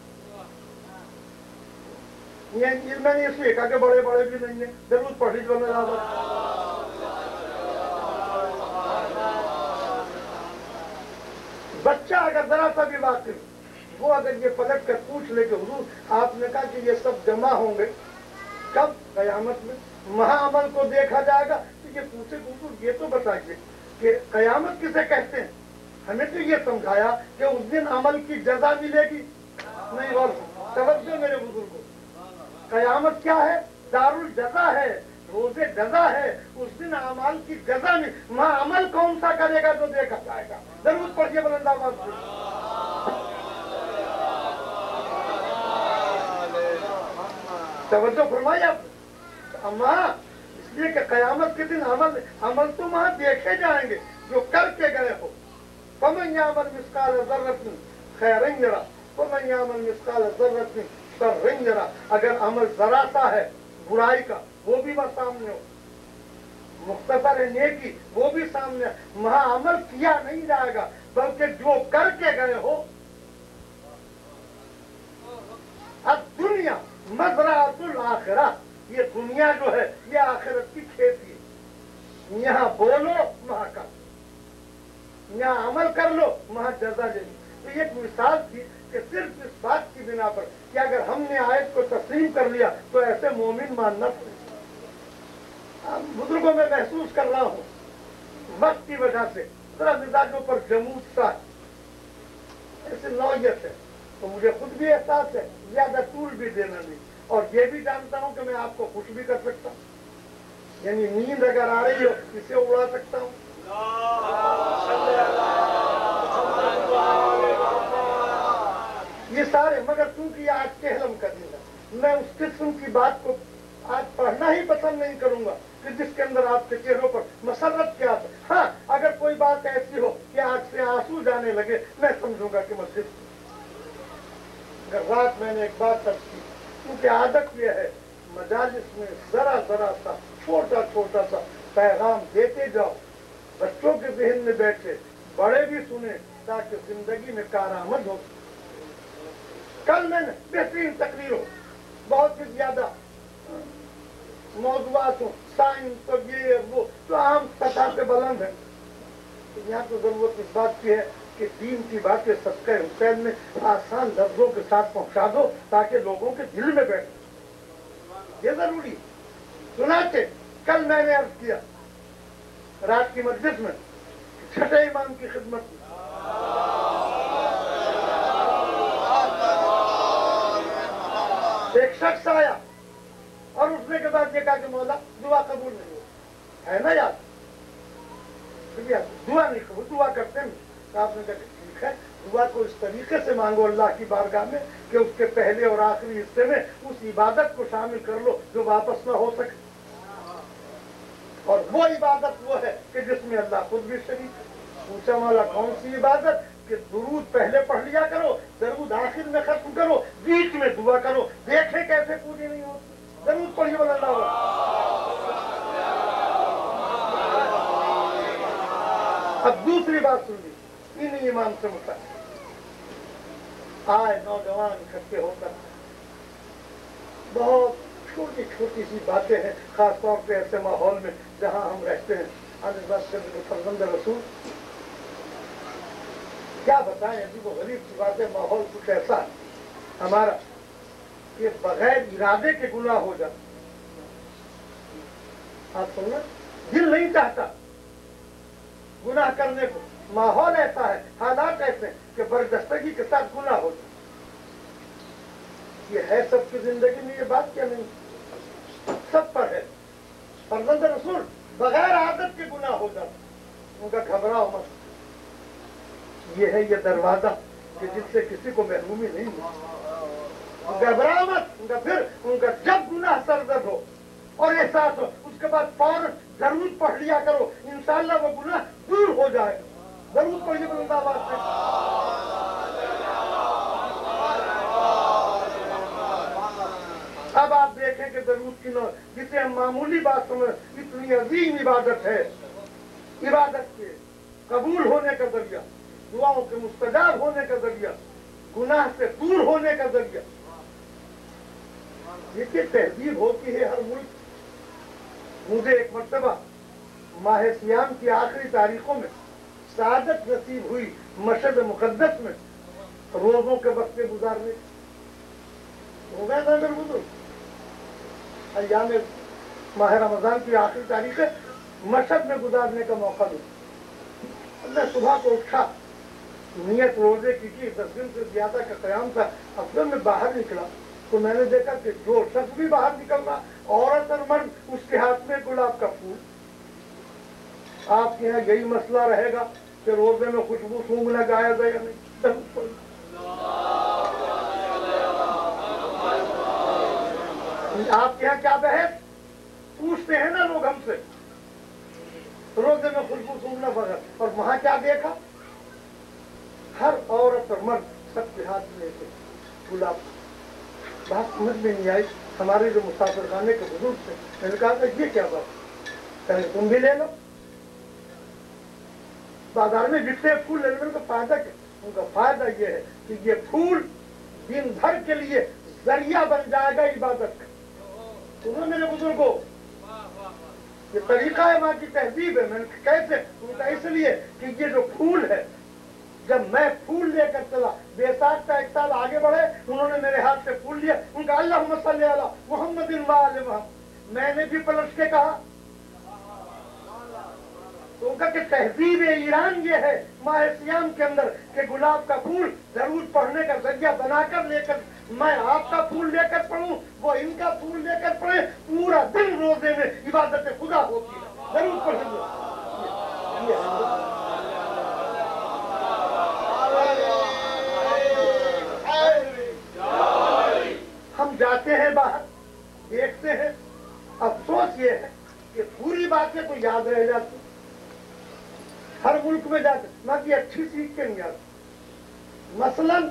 Speaker 3: ये मैंने इसलिए कहा कि बड़े बड़े भी नहीं है, जरूर पढ़ी जो बच्चा अगर जरा सा भी वाकिफ, वो अगर ये पलट कर पूछ ले कि हुजूर आपने कहा कि ये सब जमा होंगे कब? कयामत में। महाअमल को देखा जाएगा, तो ये पूछे हुजूर ये तो बताइए कि कयामत किसे कहते हैं? हमें तो ये समझाया कि उस दिन अमल की जजा मिलेगी। नहीं, और तवज्जो मेरे बुजुर्गों, कयामत क्या है? दारुल जजा है, रोजे जजा है। उस दिन अमल की जजा में वहाँ अमल कौन सा करेगा जो देखा जाएगा। जरूर पढ़िए बुलंदाबाद। तवज्जो फरमाइए आप। अम्मा, इसलिए कि कयामत के दिन अमल तो वहाँ देखे जाएंगे जो करके गए हो। फमन यामल मिस्काल ज़र्रतिन खैरन यरा, फमन यामल मिस्काल ज़र्रतिन शर्रन यरा। अगर अमल जरा सा है बुराई का, वो भी बस सामने हो। मुख्तसर है नेकी, वो भी सामने। वहाँ अमल किया नहीं जाएगा, बल्कि जो करके गए हो। अब दुनिया मज़राअतुल आखिरा, ये दुनिया जो है ये आखिरत की खेती है। यहाँ बोलो वहाँ कर, यहाँ अमल कर लो वहाँ जजा ले लो। तो एक मिसाल थी कि सिर्फ इस बात की बिना पर कि अगर हमने आयत को तस्लीम कर लिया तो ऐसे मोमिन मानना पड़ेगा। बुजुर्गों में महसूस कर रहा हूँ वक्त की वजह से जरा मिजाजों पर जमूद सा ऐसे नौयत है, तो मुझे खुद भी एहसास है ज्यादा तूल भी देना नहीं, और ये भी जानता हूँ कि मैं आपको खुश भी कर सकता हूँ। यानी नींद अगर आ रही हो इसे उड़ा सकता हूँ। ये सारे, मगर चूंकि आज कहलम का दिन है, मैं उस किस्म की बात को आज पढ़ना ही पसंद नहीं करूंगा कि जिसके अंदर आपके चेहरों पर मसरत क्या है। हाँ, अगर कोई बात ऐसी हो कि आज से आंसू जाने लगे, मैं समझूंगा कि मस्जिद। अगर रात मैंने एक बात तक की, क्योंकि आदत यह है मजालिस में जरा जरा सा छोटा छोटा सा पैगाम देते जाओ, बच्चों के जहन में बैठे, बड़े भी सुने, ताकि जिंदगी में कारआमद हो। कल मैंने बेहतरीन तकरीर हो, बहुत ही ज्यादा मौजूआत हो, साइंस तो ये वो तो आम सतह पे बुलंद है। तो यहाँ तो जरूरत इस बात की है कि दीन की बातें सदक़े हुसैन में आसान लफ्जों के साथ पहुंचा दो ताकि लोगों के दिल में बैठे। ये जरूरी सुनाते। कल मैंने अर्ज किया रात की मस्जिद में छठे इमाम की खिदमत में, एक शख्स आया और उसने के बाद ये कहा कि मौला दुआ कबूल नहीं हो है ना यार, दुआ नहीं कबूल, दुआ करते हैं। तो आपने कहा ठीक है, दुआ को इस तरीके से मांगो अल्लाह की बारगाह में कि उसके पहले और आखिरी हिस्से में उस इबादत को शामिल कर लो जो वापस ना हो सके। और वो इबादत वो है कि जिसमें अल्लाह खुद भी शरीक है। पूछा मौला कौन सी इबादत? कि दुरूद पहले पढ़ लिया करो, दरूद आखिर में खत्म करो, बीच में दुआ करो, देखे कैसे पूरी नहीं होती। दरूद पढ़िए बोला अब दूसरी बात सुन ली, इन्हीं इमाम से मुताबिक आए नौजवान इकट्ठे होकर, बहुत छोटी छोटी सी बातें हैं, खास तौर पे ऐसे माहौल में जहां हम रहते हैं। फरजंद रसूल क्या बताएं, अभी वो गरीब सी बात है। माहौल कुछ ऐसा है हमारा कि बगैर इरादे के गुनाह हो जाता। आप सुनना, दिल नहीं चाहता गुनाह करने को, माहौल ऐसा है, हालात ऐसे हैं कि बर्दस्तगी के साथ गुनाह हो जाता। ये है सबकी जिंदगी में, ये बात क्या नहीं, सब पर है। फरजंद रसूल बगैर आदत के गुनाह हो जाता। उनका घबराओ मत, ये है ये दरवाजा कि जिससे किसी को महरूमी नहीं मिलती। घबराओ मत, उनका जब गुनाह सरदर्द हो और एहसास हो, उसके बाद फौरन जरूर पढ़ लिया करो, इंशाअल्लाह वो गुनाह दूर हो जाएगा। जरूर पढ़िए बुलंदाबाद से। अब आप देखें कि जरूर की जिसे हम मामूली बात समझ, इतनी अजीम इबादत है इबादत के कबूल होने का जरिया, दुआओं के मुस्तजाब होने का जरिया, गुनाह से दूर होने का जरिया। ये तहजीब होती है हर मुल्क। मुझे एक मर्तबा माह सियाम की आखिरी तारीखों में सआदत नसीब हुई मशहद मुक़द्दस में रोजों के वक्त गुजारने हो गया था। मेरे बुजुर्ग अय्याम माह रमजान की आखिरी तारीख मशहद में गुजारने का मौका मिला। मैं सुबह को उठा, नियत रोजे की 10 दिन से ज्यादा का क़याम था। अब जब मैं बाहर निकला तो मैंने देखा कि जो शख्स भी बाहर निकल रहा, औरत और मर्द, उसके हाथ में गुलाब का फूल। आपके यहाँ यही मसला रहेगा कि रोजे में खुशबू सूंघना जायज है या नहीं? आपके यहाँ क्या बहस पूछते हैं ना लोग हमसे, रोजे में खुशबू सूंघना बगैर। और वहां क्या देखा, हर औरत और मर्द सबके हाथ में गुलाब। बात समझ में नहीं आई। हमारे जो मुसाफिर खाने के बुजुर्ग थे, मैंने कहा था ये क्या बात, कहें तुम भी ले लो। बाजार में बिकते फूल लेने का फायदा क्या? उनका फायदा ये है कि ये फूल दिन भर के लिए जरिया बन जाएगा इबादत का। सुनो मेरे बुजुर्गो, ये तरीका है, वहां की तहजीब है। मैंने कैसे? उनका इसलिए कि ये जो फूल है, जब मैं फूल लेकर चला, बेसाख का 1 साल आगे बढ़े, उन्होंने मेरे हाथ से फूल लिया। उनका अल्लाहुम्मा सल्ली अला मुहम्मदिन व आले मुहम्मद। मैंने भी पलट के कहा। तो उनका कि तहजीब ईरान ये है माह सियाम के अंदर कि गुलाब का फूल जरूर पढ़ने का जरिया बनाकर लेकर, मैं आपका फूल लेकर पढ़ूं, वो इनका फूल लेकर पढ़े, पूरा दिन रोजे में इबादत खुदा होती है। जरूर पढ़ेंगे। हम जाते हैं बाहर, देखते हैं, अफसोस ये है कि पूरी बातें तो याद रह जाती, हर मुल्क में जाते, बाकी अच्छी सीख के नहीं आती। मसलन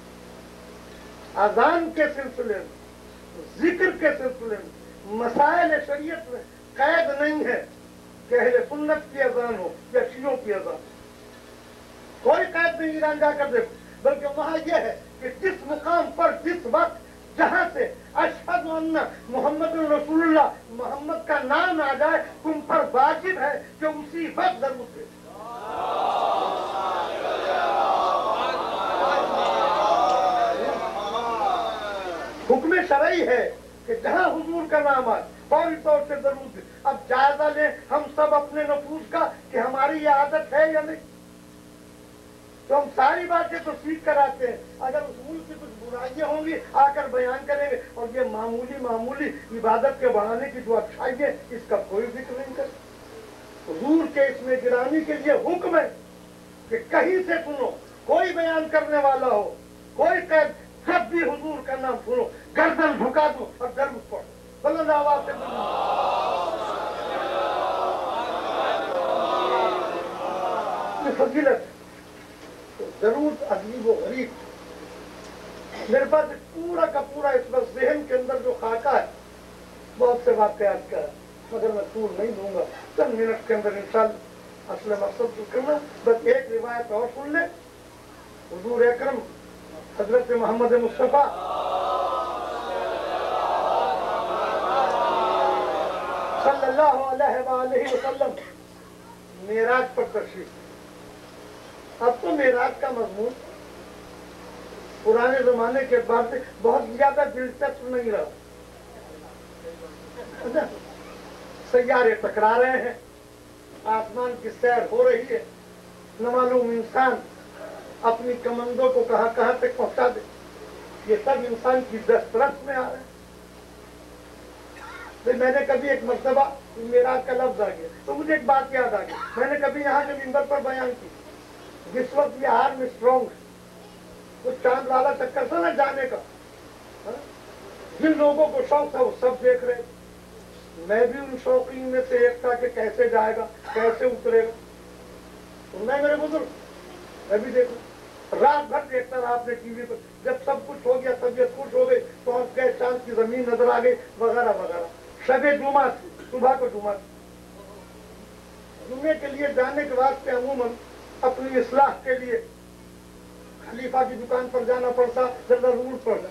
Speaker 3: अजान के सिलसिले में, जिक्र के सिलसिले में, मसाइल शरीयत में कैद नहीं है कि अहले सुन्नत की अजान हो या शियों की अजान। कोई कैद नहीं ईरान जाकर देखो, बल्कि वहां यह है कि जिस मुकाम पर, जिस वक्त, जहां से अशहदु अन्ना मुहम्मदुर रसूलुल्लाह, मोहम्मद का नाम आ जाए, तुम पर वाजिब है कि उसी वक्त जरूर दे। हुक्म शरई है कि जहां हुजूर का नाम आए फौरी तौर से जरूर दे। अब जायजा लें हम सब अपने नफूस का कि हमारी ये आदत है या नहीं। तो हम सारी बातें तो सीख कर आते हैं, अगर उस मुल्क की कुछ बुराइयां होंगी आकर बयान करेंगे, और ये मामूली इबादत के बढ़ाने की जो अच्छाई है इसका कोई जिक्र नहीं कर। हुजूर के इसमें गिरानी के लिए हुक्म है कि कहीं से सुनो, कोई बयान करने वाला हो, कोई कैद, जब भी हुजूर का नाम सुनो गर्दन झुका दो और गर्म पड़ो, बुलंद आवाज से फजीलत। तो जरूर अजीब व गरीब, मेरे पास पूरा का पूरा इस वक्त ज़हन के अंदर जो खाका है बहुत से वाक़यात का है, मगर मैं तूल नहीं दूंगा, चंद मिनट के अंदर इंशाअल्लाह असल मकसद करना। बस एक रिवायत और सुन ले। हुजूर अकरम हजरत मोहम्मद मुस्तफा सल्लल्लाहु अलैहि वसल्लम मेराज पर तशरीफ। अब तो मेराज का मजमून पुराने जमाने के बाद से बहुत ज्यादा दिलचस्प नहीं रहा। सैयारे टकरा रहे हैं, आसमान की सैर हो रही है, न मालूम इंसान अपनी कमंदों को कहां कहां तक पहुंचा दे। ये सब इंसान की दस्तरस में आ रहे हैं। तो मैंने कभी एक मर्तबा मेराज का लफ्ज आ गया तो मुझे एक बात याद आ गई। मैंने कभी यहाँ के मिंबर पर बयान की, जिस वक्त ये आर्म स्ट्रॉन्ग तो चांद वाला चक्कर था ना जाने का, जिन लोगों को शौक था वो सब देख रहे। मैं भी उन शौकीन में से एक था कि कैसे जाएगा, कैसे उतरेगा। तो मैं मेरे बुजुर्ग मैं भी देखू, रात भर देखता रहा आपने टीवी पर। जब सब कुछ हो गया, तबीयत खुश हो गई, पहुंच गए, चांद की जमीन नजर आ गई, वगैरह वगैरह। शबे जुमा थी, सुबह को जुमा थी। जुमे के लिए जाने के वास्ते अमूमन अपनी इस्लाह के लिए खलीफा की दुकान पर जाना पड़ता, जरूर पड़ता।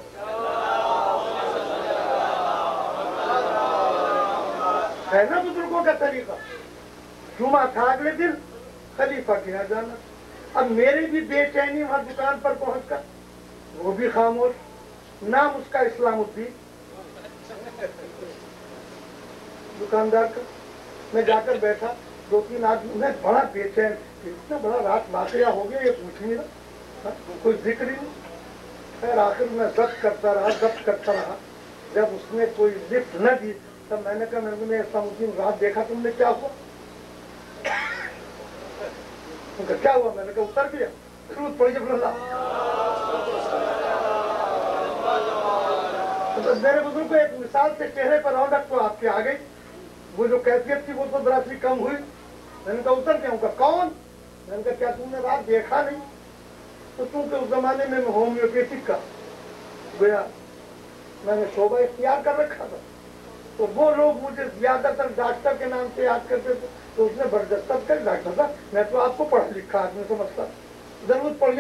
Speaker 3: है ना बुजुर्गों का तरीका। जुमा था, अगले दिन खलीफा के यहाँ जाना। अब मेरी भी बेचैनी वहां दुकान पर पहुंचकर, वो भी खामोश, नाम उसका इस्लामुद्दीन दुकानदार का। मैं जाकर बैठा, 2-3 आदमी, मैं बड़ा बेचैन, इतना बड़ा रात वाकया हो गया, ये पूछ नहीं रहा, कोई जिक्र ही नहीं। खैर आखिर मैं जब्त करता रहा। जब उसने कोई लिफ्ट न दी तब मैंने कहा, मैंने इस्लामुद्दीन रात देखा तुमने, क्या हुआ? उनका क्या हुआ? मैंने कहा उतर गया, जरूरत पड़ी जब लल्ला। तो मेरे बुजुर्ग को एक मिसाल से चेहरे पर रौनक तो आपके आ गई, वो जो कैफियत थी वो तो बराबरी कम हुई। मैंने कहा उतर गया। उनका कौन? मैंने कहा क्या तुमने रात देखा नहीं? तो चूंकि उस जमाने में मैं होम्योपैथिक का गया, मैंने शोभा इख्तियार कर रखा था, तो वो लोग मुझे ज्यादातर डॉक्टर के नाम से याद करते थे। तो उसने बर्दस्तक कर, डॉक्टर साहब मैं तो आपको पढ़ा लिखा आदमी समझता, जरूरत पड़िए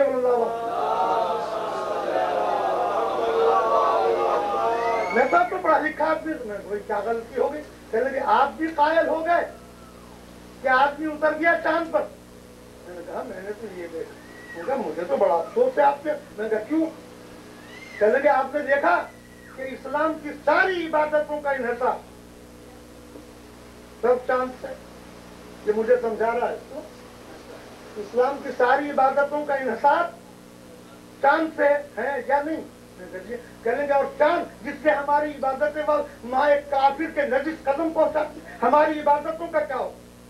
Speaker 3: मैं तो आपको पढ़ा लिखा आदमी, कोई क्या गलती हो गई? कहने लगे आप भी कायल हो गए कि आदमी उतर गया चांद पर। मैंने कहा मैंने तो ये देखा। मुझे तो बड़ा अफसोस है आपसे। मैंने कहा क्यों? कहने लगे आपने देखा कि इस्लाम की सारी इबादतों का इन्हिसार सब चांद से। ये मुझे समझा रहा है, तो इस्लाम की सारी इबादतों का इन्हिसार चांद से है या नहीं? कहेंगे और चांद जिससे हमारी इबादतें वहां एक काफिर के नजिस कदम पहुंचाती, हमारी इबादतों का क्या हो?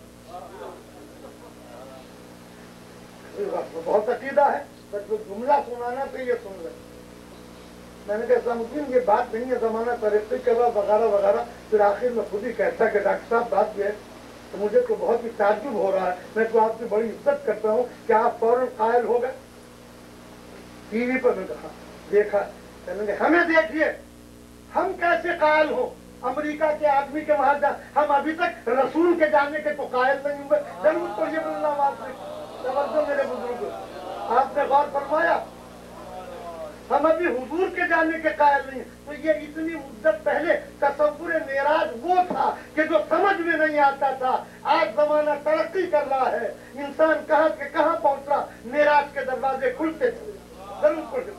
Speaker 3: बहुत अकीदा है, पर जो जुमला सुनाना तो ये सुन ले। मैंने कहा इस्लामुद्दीन ये बात नहीं है, जमाना तरक्की के बाद वगैरह वगैरह। फिर आखिर में खुद ही कहता कि डॉक्टर साहब बात ये है, तो मुझे तो बहुत ही ताज्जुब हो रहा है। मैं तो आपकी बड़ी इज्जत करता हूँ, क्या आप फौरन कायल हो गए? टीवी पर मैं कहा देखा। कहेंगे हमें देखिए हम कैसे कायल हो। अमेरिका के आदमी के वहां जा, हम अभी तक रसूल के जाने के तो कायल नहीं हुए। जरूर तो ये तवज्जो मेरे बुजुर्ग, आपने गौर फरमाया, हम अभी हुजूर के जाने के कायल नहीं। तो ये इतनी मुद्दत पहले तसव्वुर मेराज वो था कि जो समझ में नहीं आता था। आज जमाना तरक्की कर रहा है, इंसान कहाँ के कहाँ पहुंच रहा, मेराज के दरवाजे खुलते थे। जरूर खुलते।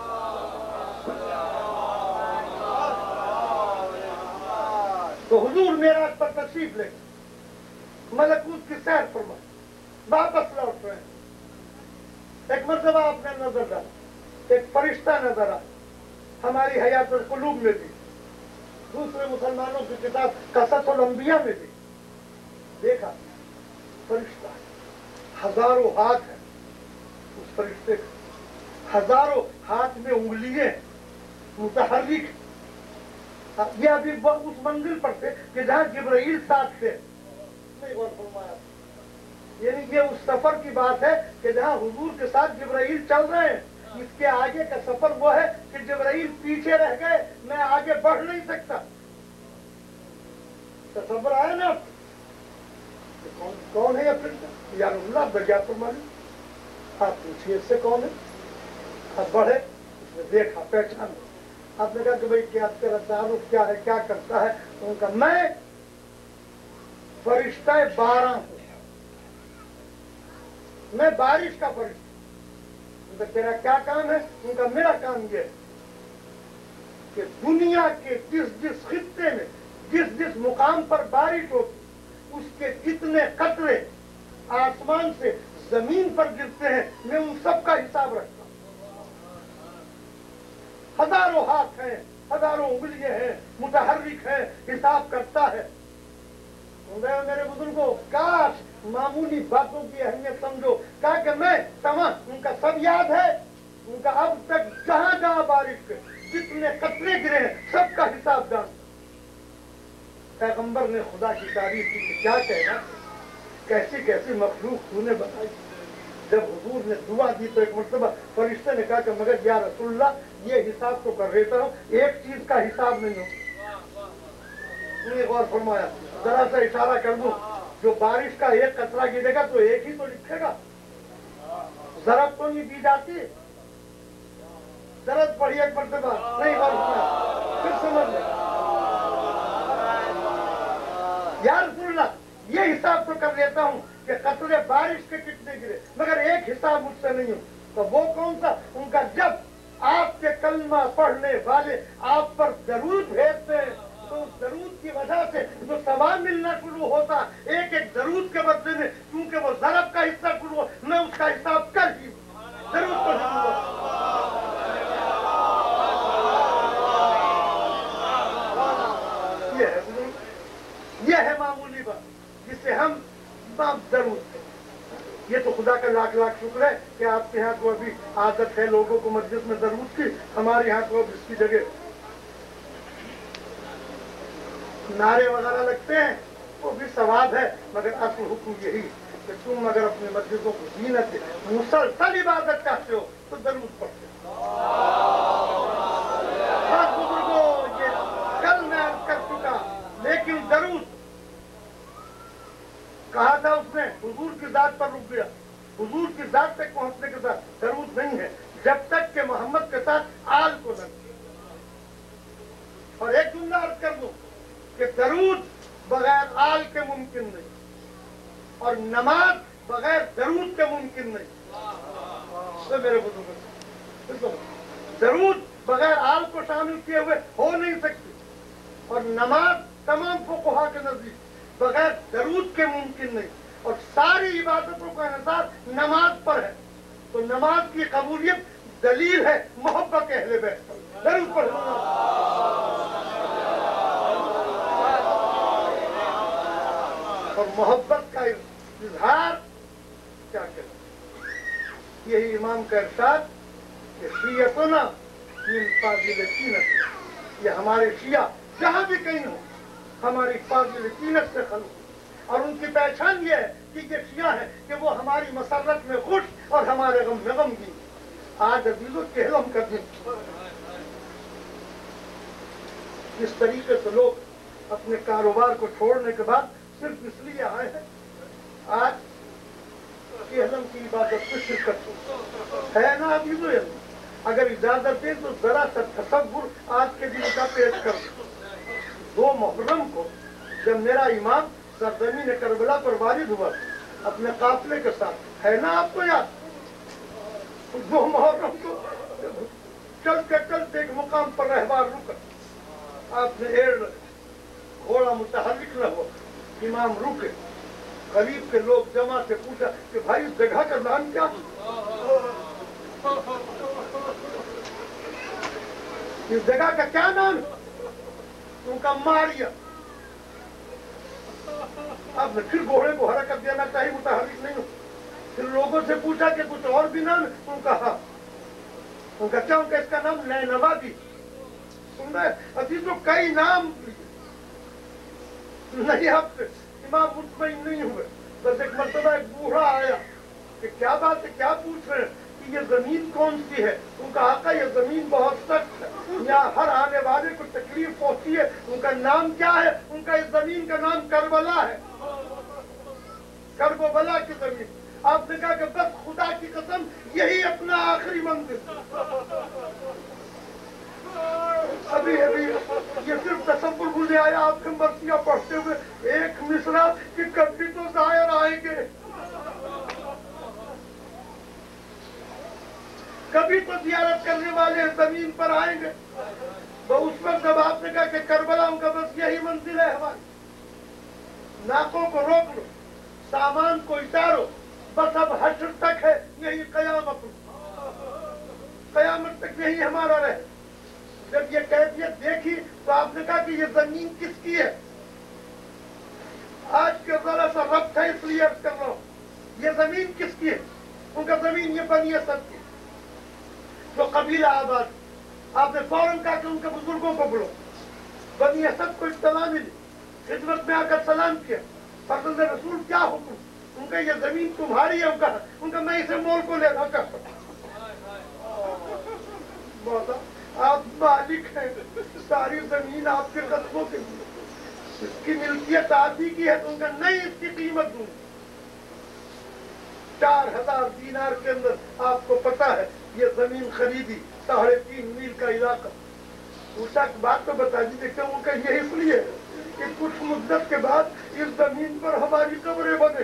Speaker 3: तो हुजूर मेराज पर तशरीफ ले, मलकूत की सैर फरमाई, वापस लौट रहे हैं। एक मरतबा आपने नजर डाला, एक फरिश्ता नजर आ, हमारी हयातुल कुलूब में भी, दूसरे मुसलमानों की किताब कससुल अंबिया में भी देखा। फरिश्ता हजारों हाथ है उस फरिश्ते के, हजारों हाथ में उंगलियां मुतहर्रिक। ये अभी उस मंजिल पर थे कि जहां जिब्राइल साथ थे। यानी ये उस सफर की बात है कि जहां हुजूर के साथ जिब्राइल चल रहे हैं। इसके आगे का सफर वो है कि जिब्राइल पीछे रह गए, मैं आगे बढ़ नहीं सकता। तसव्वुर आया ना? कौन है फिर? या अल्लाह बजापुर मालिक, आप पूछिए इससे कौन है? आप बढ़े, उसने देखा, पहचान। आपने कहा कि भाई क्या तेरा तारुफ क्या है, क्या करता है? उनका मैं फरिश्ता 12 हूं, मैं बारिश का फरिश्ता। उनका तेरा क्या काम है? उनका मेरा काम ये कि दुनिया के जिस जिस खित्ते में जिस जिस मुकाम पर बारिश होती, उसके कितने कतरे आसमान से जमीन पर गिरते हैं, मैं उन सब का हिसाब रखता हूं। हजारों हाथ हैं, हजारों उंगलियां हैं, मुतहर्रिक हैं, हिसाब करता है। मेरे बुजुर्गों, काश मामूली बातों की अहमियत समझो। कहा कि मैं तमाम उनका सब याद है, उनका अब तक जहां जहां बारिश के जितने कतरे गिरे हैं सबका हिसाब जानता। पैगंबर ने खुदा की तारीफ की, क्या कहना, कैसी कैसी मखलूक तूने बताई। जब हुजूर ने दुआ दी तो एक मरतबा फरिश्ते ने कहा कि मगर या रसूलल्लाह, ये हिसाब तो कर लेता हूँ, एक चीज का हिसाब नहीं हो। गौर फरमाया, जरा सा इशारा कर दूं, जो बारिश का एक कतरा गिरेगा तो एक ही तो लिखेगा, जरब तो नहीं दी जाती। जरब पढ़िए एक मरतबा, नहीं बारिश फिर समझ ले यार। सुनना, ये हिसाब तो कर लेता हूँ कि कतरे बारिश के कितने गिरे, मगर एक हिसाब मुझसे नहीं हो। तो वो कौन सा? उनका जब आपके कलमा पढ़ने वाले आप पर दरूद भेजते हैं तो उस दरूद की वजह से जो सवाब मिलना शुरू होता, एक एक दरूद के बदले में, क्योंकि वो ज़रब का हिस्सा शुरू हो, मैं उसका हिसाब कर ही दरूद को शुरू हो। ये है मामूली बात जिसे हम दरूद है। ये तो खुदा का लाख लाख शुक्र है कि आपके यहाँ को अभी आदत है लोगों को मस्जिद में दरूद की, हमारे यहाँ को अब इसकी जगह नारे वगैरह लगते हैं, वो भी सवाब है, मगर असल हुक्म यही कि तुम अगर अपने मस्जिदों को जीनत मुसलसल इबादत चाहते हो तो दरूद पढ़ते हो। बुजुर्गों, ये कल मैं अर्ज कर चुका, लेकिन दरूद कहा था उसने, हुजूर की जात पर रुक गया। हुजूर की जात तक पहुंचने के साथ दरूद नहीं है जब तक कि मोहम्मद के साथ आल को न। और एक जुमला अर्ज कर दूं कि दरूद बगैर आल के मुमकिन नहीं, और नमाज बगैर दरूद के मुमकिन नहीं। तो मेरे बुजुर्ग, दरूद बगैर आल को शामिल किए हुए हो नहीं सकती, और नमाज तमाम फुक़हा के नजदीक बगैर दरूद के मुमकिन नहीं। और सारी इबादतों का इन्हिसार नमाज पर है, तो नमाज की कबूलियत दलील है मोहब्बत अहले बैत पर। दरूद पढ़ना और मोहब्बत का इजहार क्या करें। यही इमाम का इरशाद कि शियतुना मिन फाजिल कीनत, ये हमारे शिया जहां भी कहीं हो हमारी फाजिल कीनत से खलू, और उनकी पहचान ये है कि ये शिया है कि वो हमारी मसरत में खुश और हमारे गम में गमगीन। आज अजीजों कहलम का दिन, इस तरीके से लोग अपने कारोबार को छोड़ने के बाद सिर्फ इसलिए आए हैं आज कहलम की इबादत में शिरकत है ना। अजीजों, अगर इजाजत है तो जरा सा तसव्वुर आज के दिन का पेश कर दो। 2 मुहर्रम को जब मेरा इमाम सरजमीन करबला पर वारिद हुआ अपने काफिले के साथ, है ना आपको याद? 2 मुहर्रम को चलते एक मुकाम पर रहबार रुका, आपने एड़ घोड़ा मुतहर्रिक न हो, इमाम रुके, करीब के लोग जमा से पूछा कि भाई इस जगह का नाम क्या? इस जगह का क्या नाम? उनका मारिया। अब फिर घोड़े को हरकत देना चाहिए, मुतहर्रिक नहीं हो। फिर लोगों से पूछा कि कुछ और भी नाम? उनका हाँ। उनका क्या? उनका इसका नाम नैनवादी। सुन रहे अजीजों, कई नाम नहीं, आपसे इमाम मुतमईन नहीं हुए। बस एक मरतबा एक बूढ़ा आया कि क्या बात है, क्या पूछ रहे हैं कि ये जमीन कौन सी है? उनका आका ये जमीन बहुत सख्त है, यहाँ हर आने वाले को तकलीफ पहुंचती है। उनका नाम क्या है? उनका इस जमीन का नाम करबला है, करबला की जमीन। आपने कहा कि बस खुदा की कसम यही अपना आखिरी मंजिल। अभी ये सिर्फ तसव्वुर मुझे आया आपके मर्सियां पढ़ते हुए एक मिसरा कि कभी तो जायर आएंगे, कभी तो जियारत करने वाले जमीन पर आएंगे। तो उस वक्त जब आपने कहा कि करबला उनका बस यही मंजिल है हमारी, नाकों को रोक लो, सामान को इतारो, बस अब हश्र तक है यही कयामत, कयामत तक यही हमारा रहे। जब ये कैफियत देखी तो आपने कहा कि ये जमीन किसकी है? आज के जरा सा रब्त है इसलिए अर्ज कर रहा हूँ, ये जमीन किसकी है? उनका जमीन ये बनी है सबकी, जो कबीला आबाद। आपने फौरन कहा कि उनके बुजुर्गों को बुलो, बनी है सबको इत्तला मिली, खिदमत में आकर सलाम किया, फर्जंद रसूल क्या हुक्म? उनका ये जमीन तुम्हारी है। उनका मैं इसे मोल को लेना चाहता हूँ। आप मालिक हैं, सारी जमीन आपके कदमों के लिए, इसकी मिल्कियत आप ही की है। तो उनका नहीं, इसकी कीमत दूं। 4000 दीनार के अंदर आपको पता है ये जमीन खरीदी, 3.5 मील का इलाका। पूछा बात तो बता दीजिए। क्यों? उनका यही इसलिए कि कुछ मुद्दत के बाद इस जमीन पर हमारी कब्रें बने,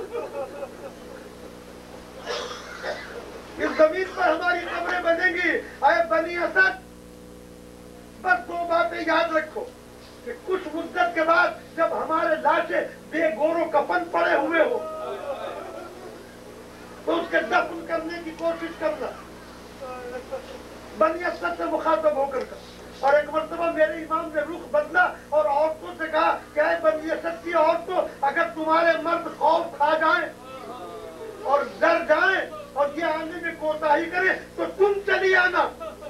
Speaker 3: इस जमीन पर हमारी कब्रें बनेंगी। अरे बनी असद, बस 2 बातें याद रखो कि कुछ मुद्दत के बाद जब हमारे लाशें बेगोरो कफन पड़े हुए हो तो उसके दफन करने की कोशिश करना, बनी असद से मुखातब होकर का। और एक मरतबा मेरे इमाम ने रुख बदला और औरतों से कहा, क्या है बनी असद की औरतों, अगर तुम्हारे मर्द खौफ खा जाए और डर जाए और ये आने में कोताही करे तो तुम चली आना।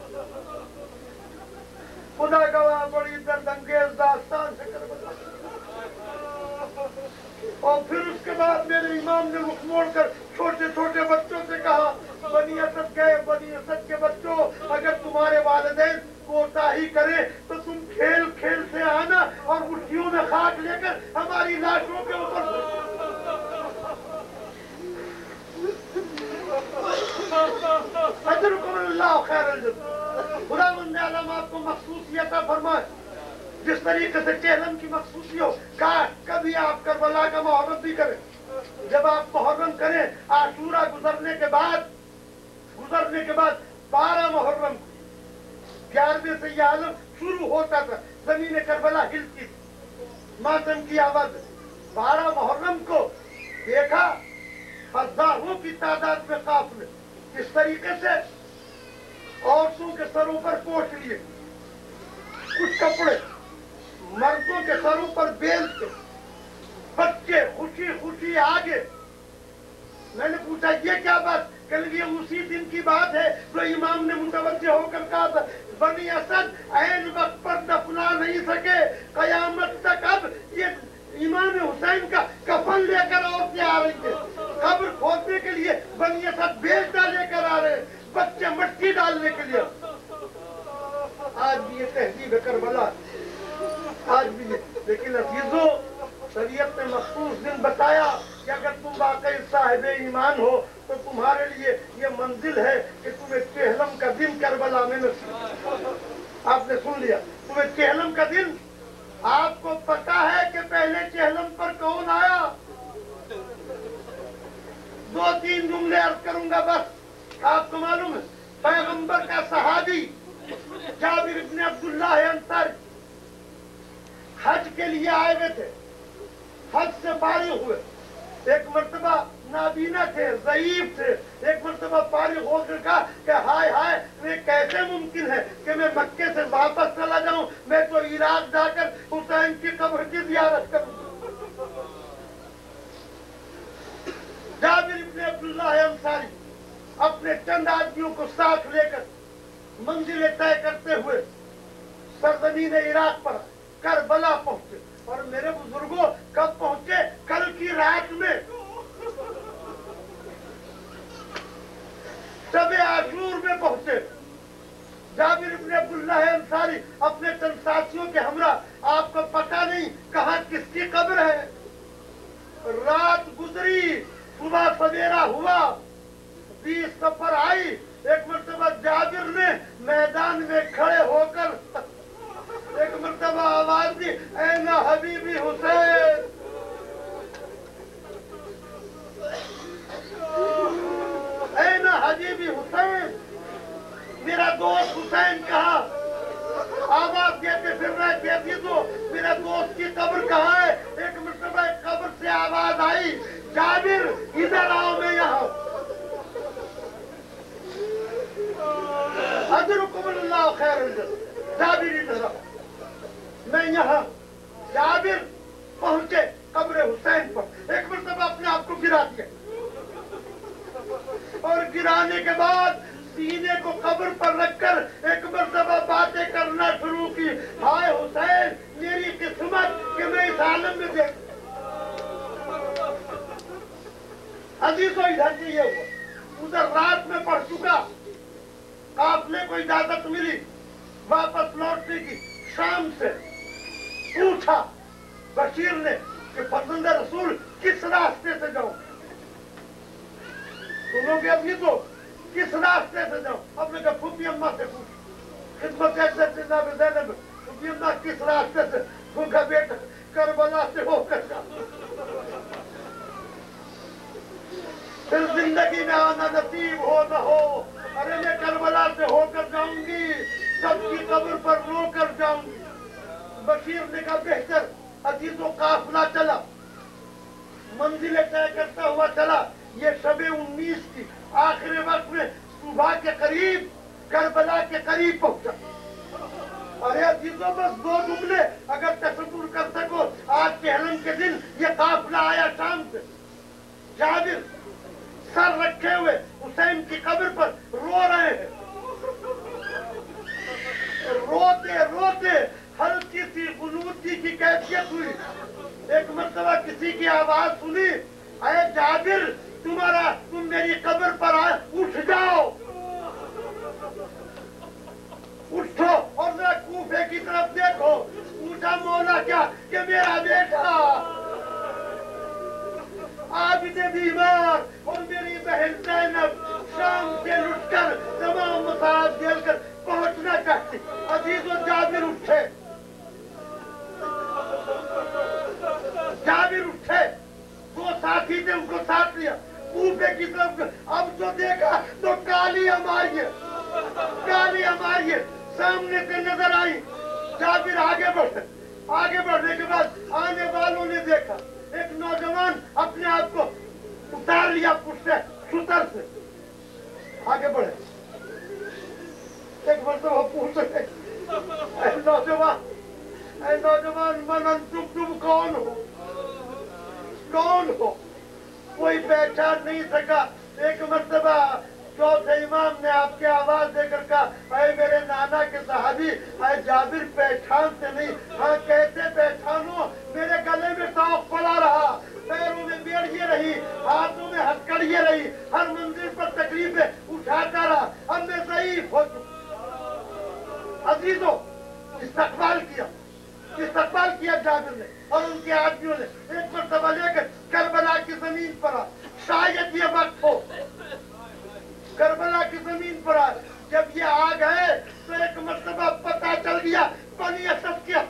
Speaker 3: खुदा गवाह बड़ी दर्दंगेज दास्तान से करबला। और फिर उसके बाद मेरे इमाम ने रुख मोड़कर छोटे छोटे बच्चों से कहा, बनी असद गए, बनी असद के बच्चों, अगर तुम्हारे वालिदैन कोताही करे तो तुम खेल खेल से आना और मुट्ठियों में खाक लेकर हमारी लाशों के ऊपर। खुदावंद आलम आपको मखसूसियत फरमाए, जिस तरीके से चेहलम की मखसूसी हो। कभी आप करबला का मुहर्रम भी करें। जब आप मुहर्रम करें, आशूरा गुजरने के बाद 12 मुहर्रम 11वें से यह आलम शुरू होता था, जमीन करबला हिलती थी, मातम की आवाज। 12 मुहर्रम को देखा हजारों की तादाद में काफिले इस तरीके से औरतों के सरों पर पोछ लिए, कुछ कपड़े मर्दों के सरों पर बेल थे, बच्चे खुशी खुशी आगे। मैंने पूछा ये क्या बात? कल ये उसी दिन की बात है जो इमाम ने मुतवज्जे होकर कहा था, बनी असद ऐन वक्त पर दफना नहीं सके, कयामत तक अब ये इमाम हुसैन का कफन लेकर औरतें आ रही है, कब्र खोदने के लिए बनी असद बेलता लेकर आ रहे हैं, बच्चे मट्टी डालने के लिए। आज भी ये तहजीब करबला, आज भी। लेकिन अजीजों, शरीयत ने मखसूस दिन बताया कि अगर तुम वाकई साहिब ईमान हो तो तुम्हारे लिए ये मंजिल है कि तुम्हें चेहलम का दिन करबला में नसीब। आपने सुन लिया, तुम्हें चेहलम का दिन। आपको पता है कि पहले चेहलम पर कौन आया? 2-3 जुमले अर्ज करूंगा बस। आपको मालूम है, पैगंबर का सहाबी जाबिर इब्ने अब्दुल्लाह अंसारी हज के लिए आए हुए थे, हज से फारिग हुए। एक मर्तबा नाबीना थे, ज़ईफ थे। एक मर्तबा फारिग होकर कहा कि हाय हाय, ये कैसे मुमकिन है कि मैं मक्के से वापस चला जाऊं, मैं तो इराक जाकर हुसैन की कब्र की ज़ियारत करूं। जाबिर इब्ने अब्दुल्लाह अंसारी अपने चंद आदमियों को साथ लेकर मंजिलें तय करते हुए सरजमीन इराक पर करबला पहुंचे। और मेरे बुजुर्गों, कब पहुंचे? कल की रात में, शब आशूर में पहुंचे। जाबिर इब्ने अब्दुल्लाह अंसारी अपने चंद साथियों के हमरा, आपको पता नहीं कहाँ किसकी कब्र है। रात गुजरी, सुबह सवेरा हुआ, 20 सफर आई। एक मर्तबा जाबिर ने मैदान में खड़े होकर एक मर्तबा आवाज दी, ऐना हबीबी हुसैन, ऐना हबीबी हुसैन, मेरा दोस्त हुसैन कहाँ? आवाज देते फिर रहे, देती तो मेरा दोस्त की कब्र कहाँ है? एक मर्तबा एक कब्र से आवाज आई, जाबिर इधर आओ, मैं यहाँ। अजरुकुमुल्लाह खैरल जज़ा। जाबिर इधर आओ, मैं यहाँ। जाबिर पहुंचे कब्र हुसैन पर। एक मर्तबा अपने आप को गिरा दिया और गिराने के बाद सीने को कब्र पर रखकर एक मर्तबा बातें करना शुरू की। हाय हुसैन, मेरी किस्मत कि मैं इस आलम में देख। अजीजों, इधर से ये हुआ, उधर रात में पड़ चुका। काफले को इजाजत मिली वापस लौटने की। शाम से पूछा बशीर ने कि फर्जंद रसूल किस रास्ते से जाऊं? सुनोगे अभी तो किस रास्ते से जाऊं? अब मैं फूफी अम्मा से पूछ, खिदमत ज़ैनब, फूफी अम्मा किस रास्ते से? उनका बेटा करबला से होकर फिर जिंदगी में आना नसीब हो न हो, अरे मैं करबला से होकर जाऊंगी, सबकी कब्र पर रो कर जाऊंगी। बशीर ने कहा बेहतर। अजीजों काफिला चला, मंजिलें तय करता हुआ चला। ये शबे 19 की आखिरी वक्त में सुबह के करीब करबला के करीब पहुंचा। अरे अजीजों बस 2 जुमले अगर तसव्वुर कर सको, आज पहलम के दिन ये काफिला आया शाम से। जाबिर सर रखे हुए हुसैन की कब्र पर रो रहे हैं। रोते रोते हल्की सी गुनूती की कैफियत हुई। एक मर्तबा किसी की आवाज सुनी, अरे जाबिर तुम मेरी कब्र पर उठ जाओ, उठो और जरा कूफे की तरफ देखो। पूछा मौला क्या? कि मेरा बेटा आबिदे बीमार और मेरी बहन ज़ैनब शाम से लुटकर तमाम मसाहब झेलकर पहुंचना चाहती। अजीज और जाबिर उठे, जाबिर उठे, 2 साथी थे उनको साथ लिया, कूफे की तरफ। अब जो देखा तो काली हमारी, काली हमारी सामने से नजर आई। जाबिर आगे बढ़े, आगे बढ़ने के बाद आने वालों ने देखा एक नौजवान अपने आप को उतार लिया पुष्टे सुतर से। आगे बढ़े, एक मर्तबा पूछ रहे, नौजवान मन तुम कौन हो? कौन हो? कोई पहचान नहीं सका। एक मर्तबा चौथे इमाम ने आपकी आवाज देकर कहा, अरे मेरे नाना के सहाबी, अरे जाबिर पहचानते नहीं? हाँ कैसे पहचानो? मेरे गले में तौक पड़ा रहा, पैरों में बेड़िए रही, हाथों में हथकड़िए रही, हर मंजिल पर तकलीफें उठाता रहा। अब मैं ज़ईफ हो चुका। अजीजों इस्तकबाल किया जाबिर ने और उनके आदमियों ने। एक मर्तबा लेकर करबला की जमीन पर आ, शायद ये वक्त हो करबला की जमीन पर आ। जब ये आ गए तो एक मर्तबा पता चल गया बनी असद क्या।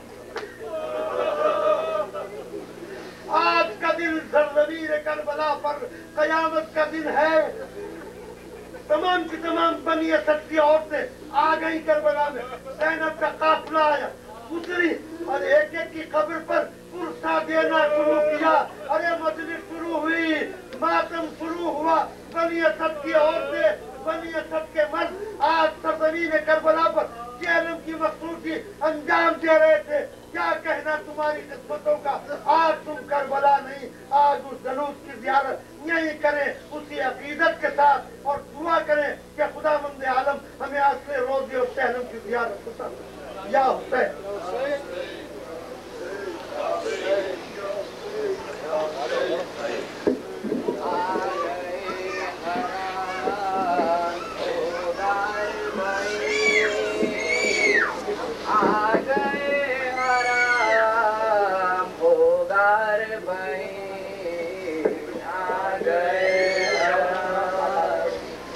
Speaker 3: आज का दिन सरजमीन करबला पर कयामत का दिन है। तमाम की तमाम बनी असद की औरतें आ गई करबला में। ज़ैनब का काफिला आया, उतरी और एक एक की कब्र पर पुरसा देना शुरू किया। अरे मजलिस शुरू हुई, मातम शुरू हुआ। बनी असद की औरतें, बनी असद के मर्द आज सरजमीन करबला पर जेहलम की मखसूसी अंजाम दे रहे थे। क्या कहना तुम्हारी किस्मतों का? आज तुम करबला नहीं, आज उस जलूस की ज़ियारत यही करें उसी अकीदत के साथ और दुआ करें कि खुदावंद आलम हमें आज से रोज़ी और सहलम की ज़ियारत पसंद। या हुसैन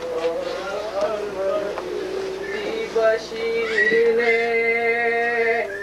Speaker 2: बशीर ने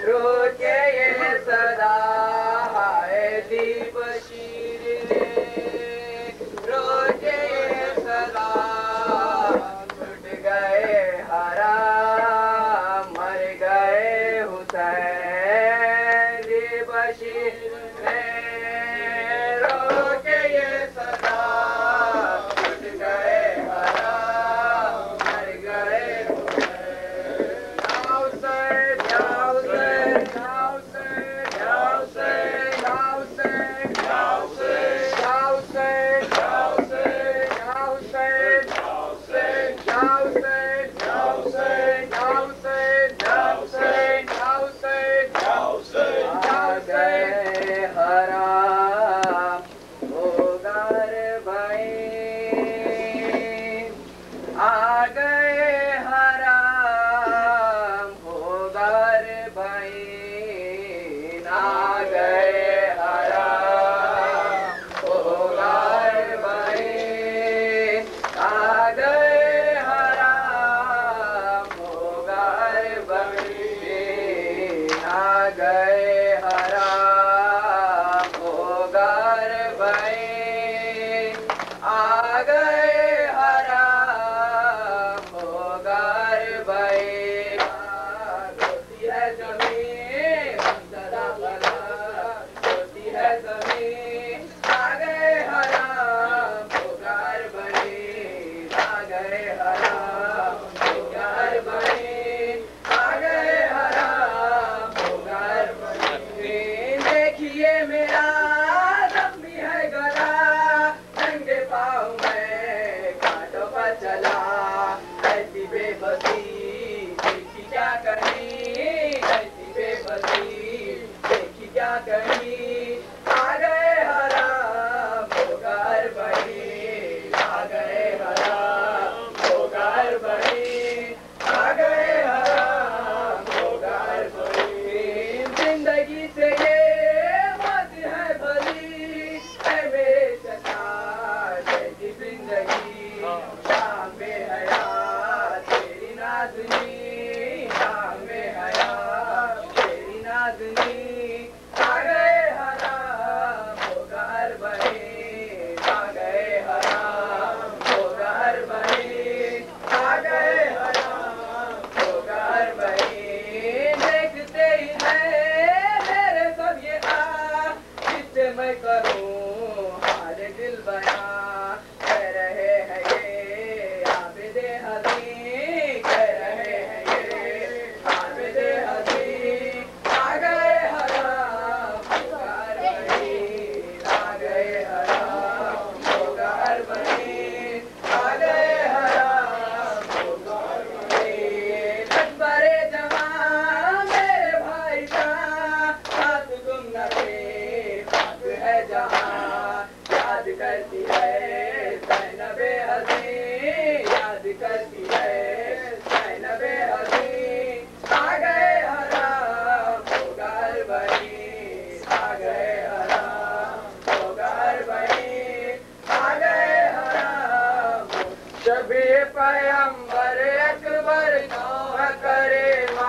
Speaker 1: शबी पैगंबर अकबर नौह करे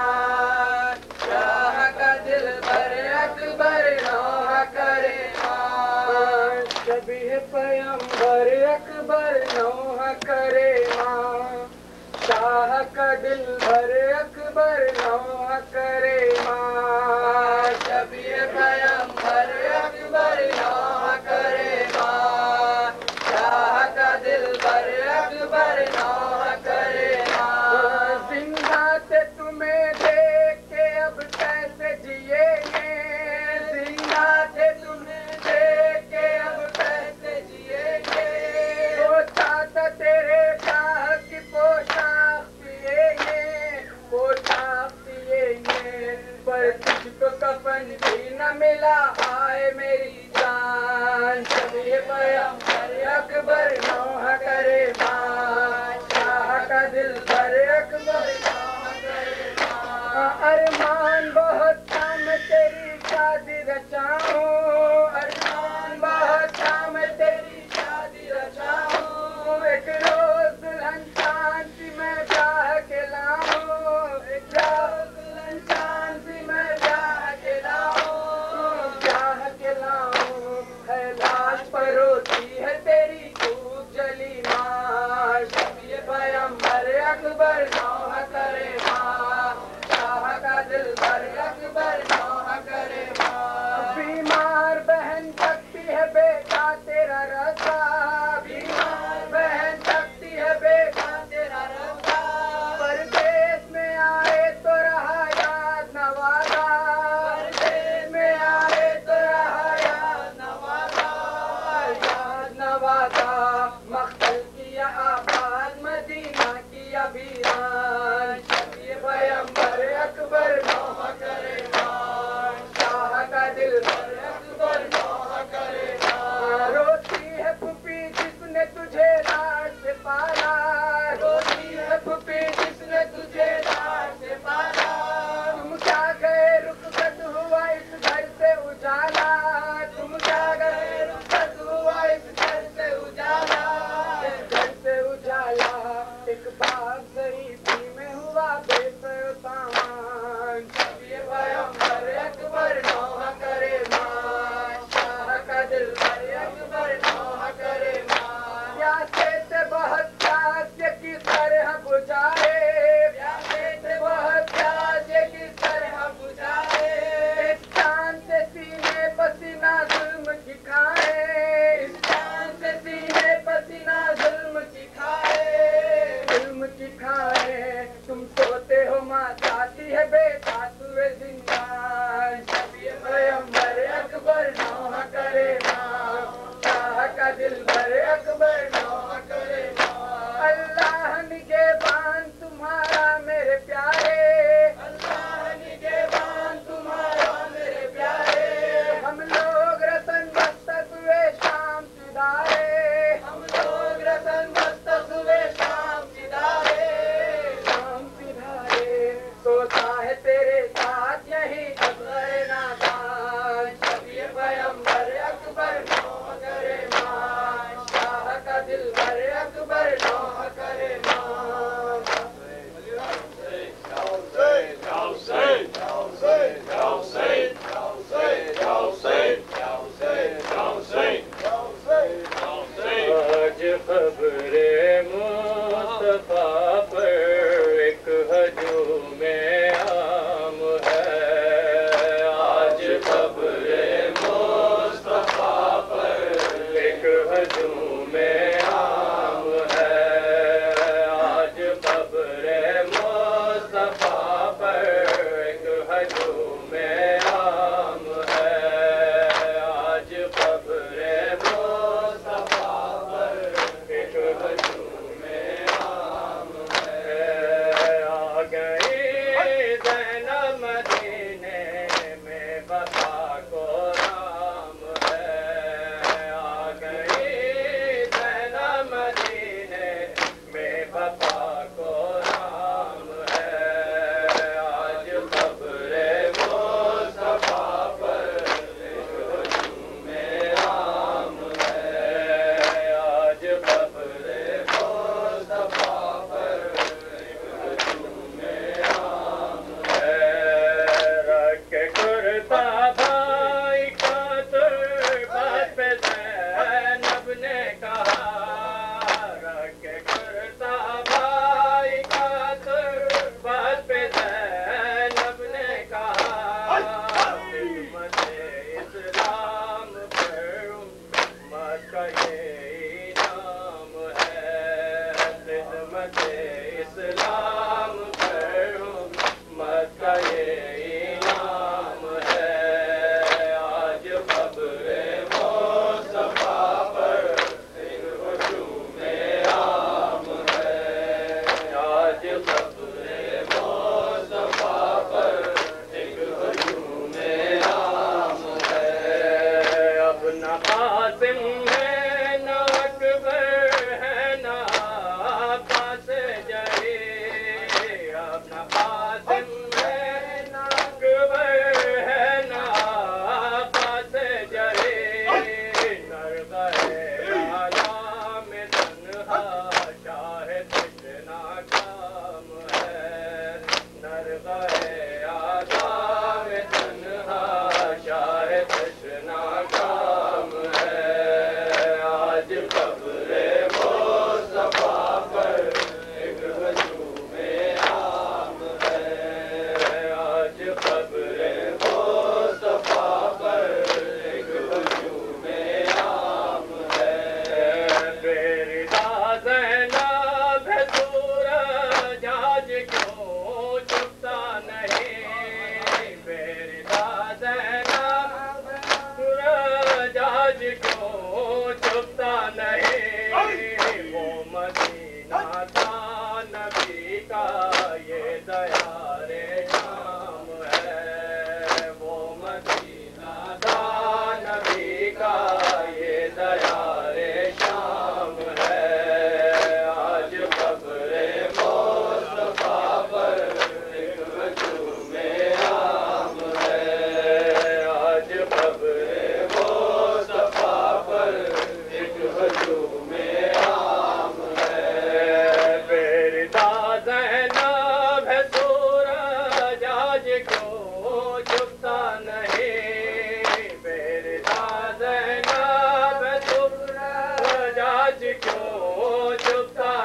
Speaker 1: मान, शाह का दिल भर अकबर नौह करे मान, शबी पैगंबर अकबर नौह करे मान, शाह का दिल भर अकबर नौह करे मान, शबी पैगंबर अकबर नौह करे मान, शाह का दिल भर अकबर नौह करे मान। जिंदा थे तुम्हें देख के अब कैसे जिएंगे, जिंदा थे तुम्हें देख के अब कैसे जिएंगे, सोचा था तेरे शाह की पोशाक पिएंगे, पोशाक पिएंगे, पर तुझको कफन भी न मिला, आए मेरी जान, शबी पैगंबर अकबर नौह करे मान, शाह का दिल भर अकबर नौह करे मान। अरमान बहुत था मैं तेरी शादी रचाऊं, अरमान बहुत था मैं तेरी शादी रचाऊं, एक रोज दुल्हन चांदी मैं ब्याह के लाऊं, एक रोज दुल्हन चांदी मैं ब्याह के लाऊं, ब्याह के लाऊं, है लाश पर रोती है तेरी खूब जली मां, शबी पैगंबर अकबर नौह करे मान, शाह का दिल भर अकबर नौह करे मान। बीमार बहन सकती है बेटा तेरा रसा, बीमार बहन सकती है बेटा तेरा रसा, परदेश में आए तो रहा याद नवाजा, परदेश में आए तो रहा याद नवाजा, याद नवाजा, मख्तल किया आबाद मदीना किया वीरान, शबी पैगंबर अकबर नौह करे मान, शाह का दिल भर अकबर नौह करे मान। रोती है फूफी जिसने तुझे लाड से पाला, रोती है फूफी जिसने तुझे लाड से पाला, तुम क्या गए रुखसत हुआ इस घर से उजाला, तुम क्या गए रुखसत हुआ इस घर से उजाला, इस घर से उजाला, एक बाग गरीबी में हुआ बेसमान, शबी पैगंबर अकबर नौह करे मान, शाह का दिल भर अकबर नौह करे मान। प्यासे थे बहुत प्यास ये किस तरह बुझाए, प्यासे थे बहुत प्यास ये किस तरह बुझाए, इस चांद से सीने पसीना जुल्म की खाए, इस चांद से सीने पसीना जुल्म की खाए, जुल्म की खाए,
Speaker 2: خدمت اسلام پر امت کا یہ انعام ہے آج قبر مصطفیٰ پر ایک ہجوم عام ہے آج قبر مصطفیٰ پر ایک ہجوم عام ہے اب نہ قاسم ہے نہ اکبر ہے نہ عباس جری اب نہ قاسم ہے نہ اکبر ہے نہ عباس جری نرغہ عالم تنہا شاہ تشنا کام ہے نرغہ عالم تنہا شاہ تشنا کام ہے آج قبر مصطفیٰ پر ایک ہجوم عام ہے آج قبر مصطفیٰ پر ایک ہجوم عام ہے بیردا زینب ہے سورج آج کیوں چھپتا نہیں بیردا زینب سورج آج کیوں چھپتا نہیں وہ مدینہ تھا نبی کا یہ دیار شام ہے وہ مدینہ تھا نبی کا یہ دیار شام ہے آج قبر مصطفیٰ پر ایک ہجوم عام ہے آج قبر مصطفیٰ پر ایک ہجوم عام ہے بیردا زینب ہے سورج آج کیوں چھپتا نہیں بیردا زینب ہے سورج آج کیوں چھپتا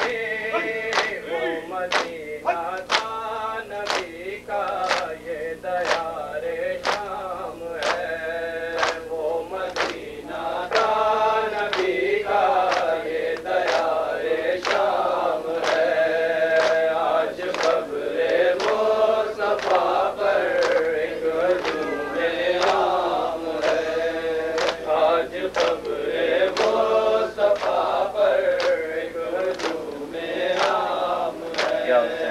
Speaker 2: نہیں وہ مدینہ تھا نبی کا یہ دیار شام ہے وہ مدینہ تھا نبی کا یہ دیار شام ہے آج قبر مصطفیٰ پر ایک ہجوم عام ہے آج قبر مصطفیٰ پر ایک ہجوم عام ہے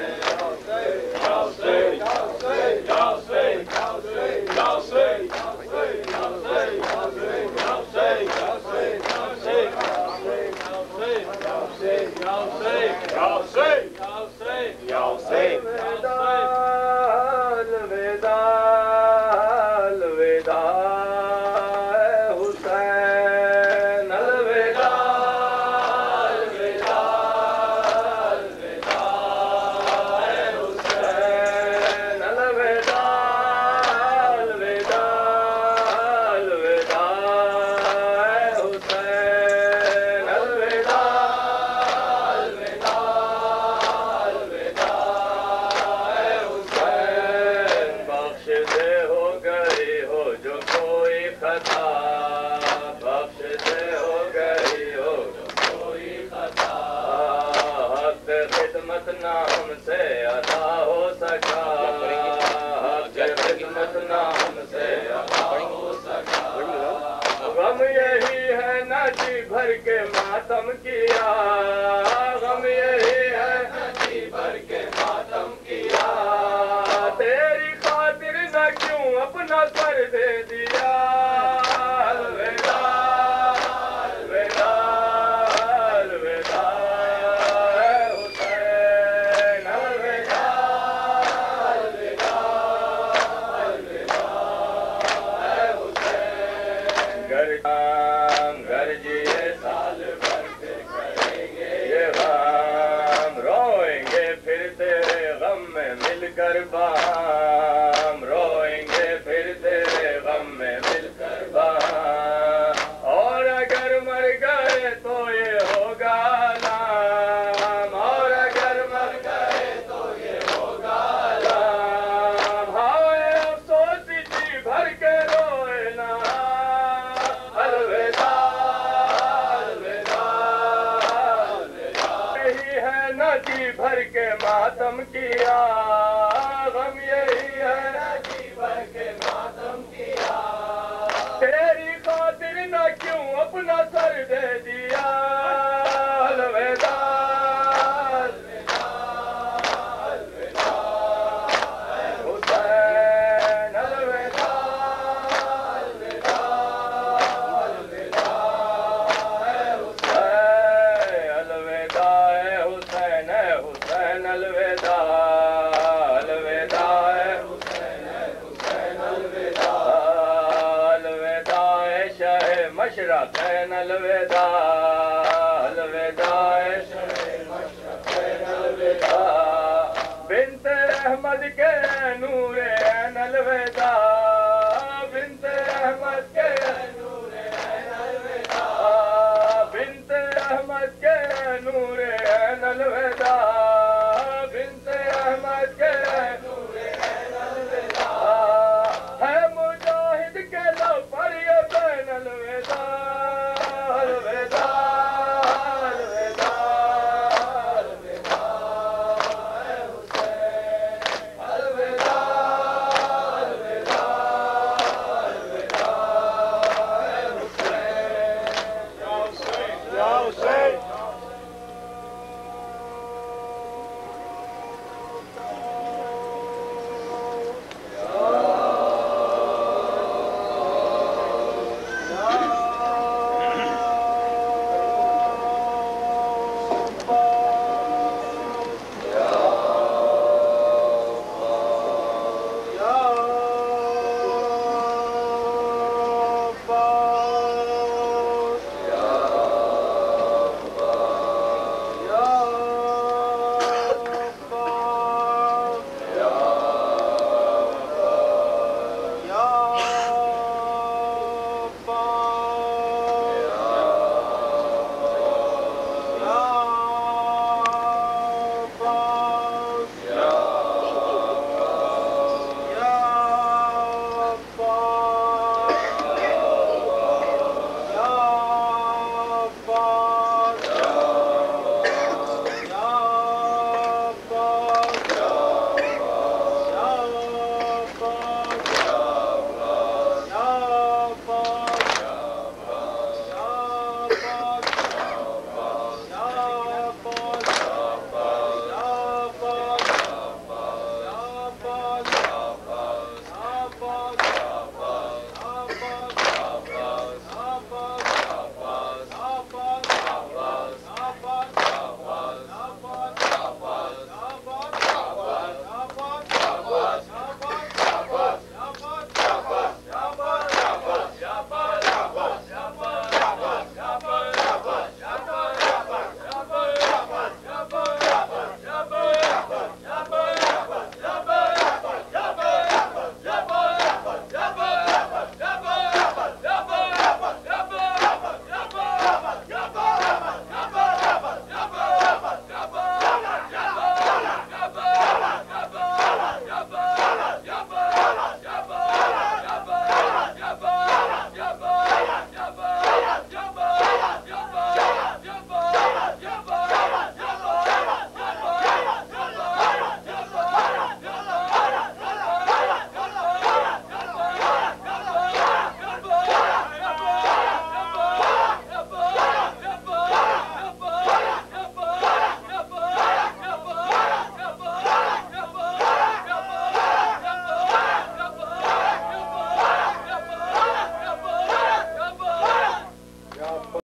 Speaker 2: خدمت نہ ہم سے ادا ہو سکا خدمت نہ ہم سے ادا ہو سکا غم یہی ہے نہ جی بھر کے ماتم کیا غم یہی ہے نہ جی بھر کے ماتم کیا تیری خاطر نہ کیوں اپنا سر دے دیا الوداع الوداع الوداع گھر جیے سال بھر پھر کریں گے یہ غم روئیں گے پھر تیرے غم میں مل کر بام روئیں گے پھر تیرے غم میں مل کر بام اور اگر مر گئے تو یہ ہوگا نام اور اگر مر گئے تو یہ ہوگا نام ہائے افسوس جی بھر کے روئے نا الوداع الوداع الوداع यही है न जी भर के मातम किया, गम यही है न जी भर के मातम किया, तेरी खातिर न क्यों अपना सर दे दिया, अलविदा अलविदा,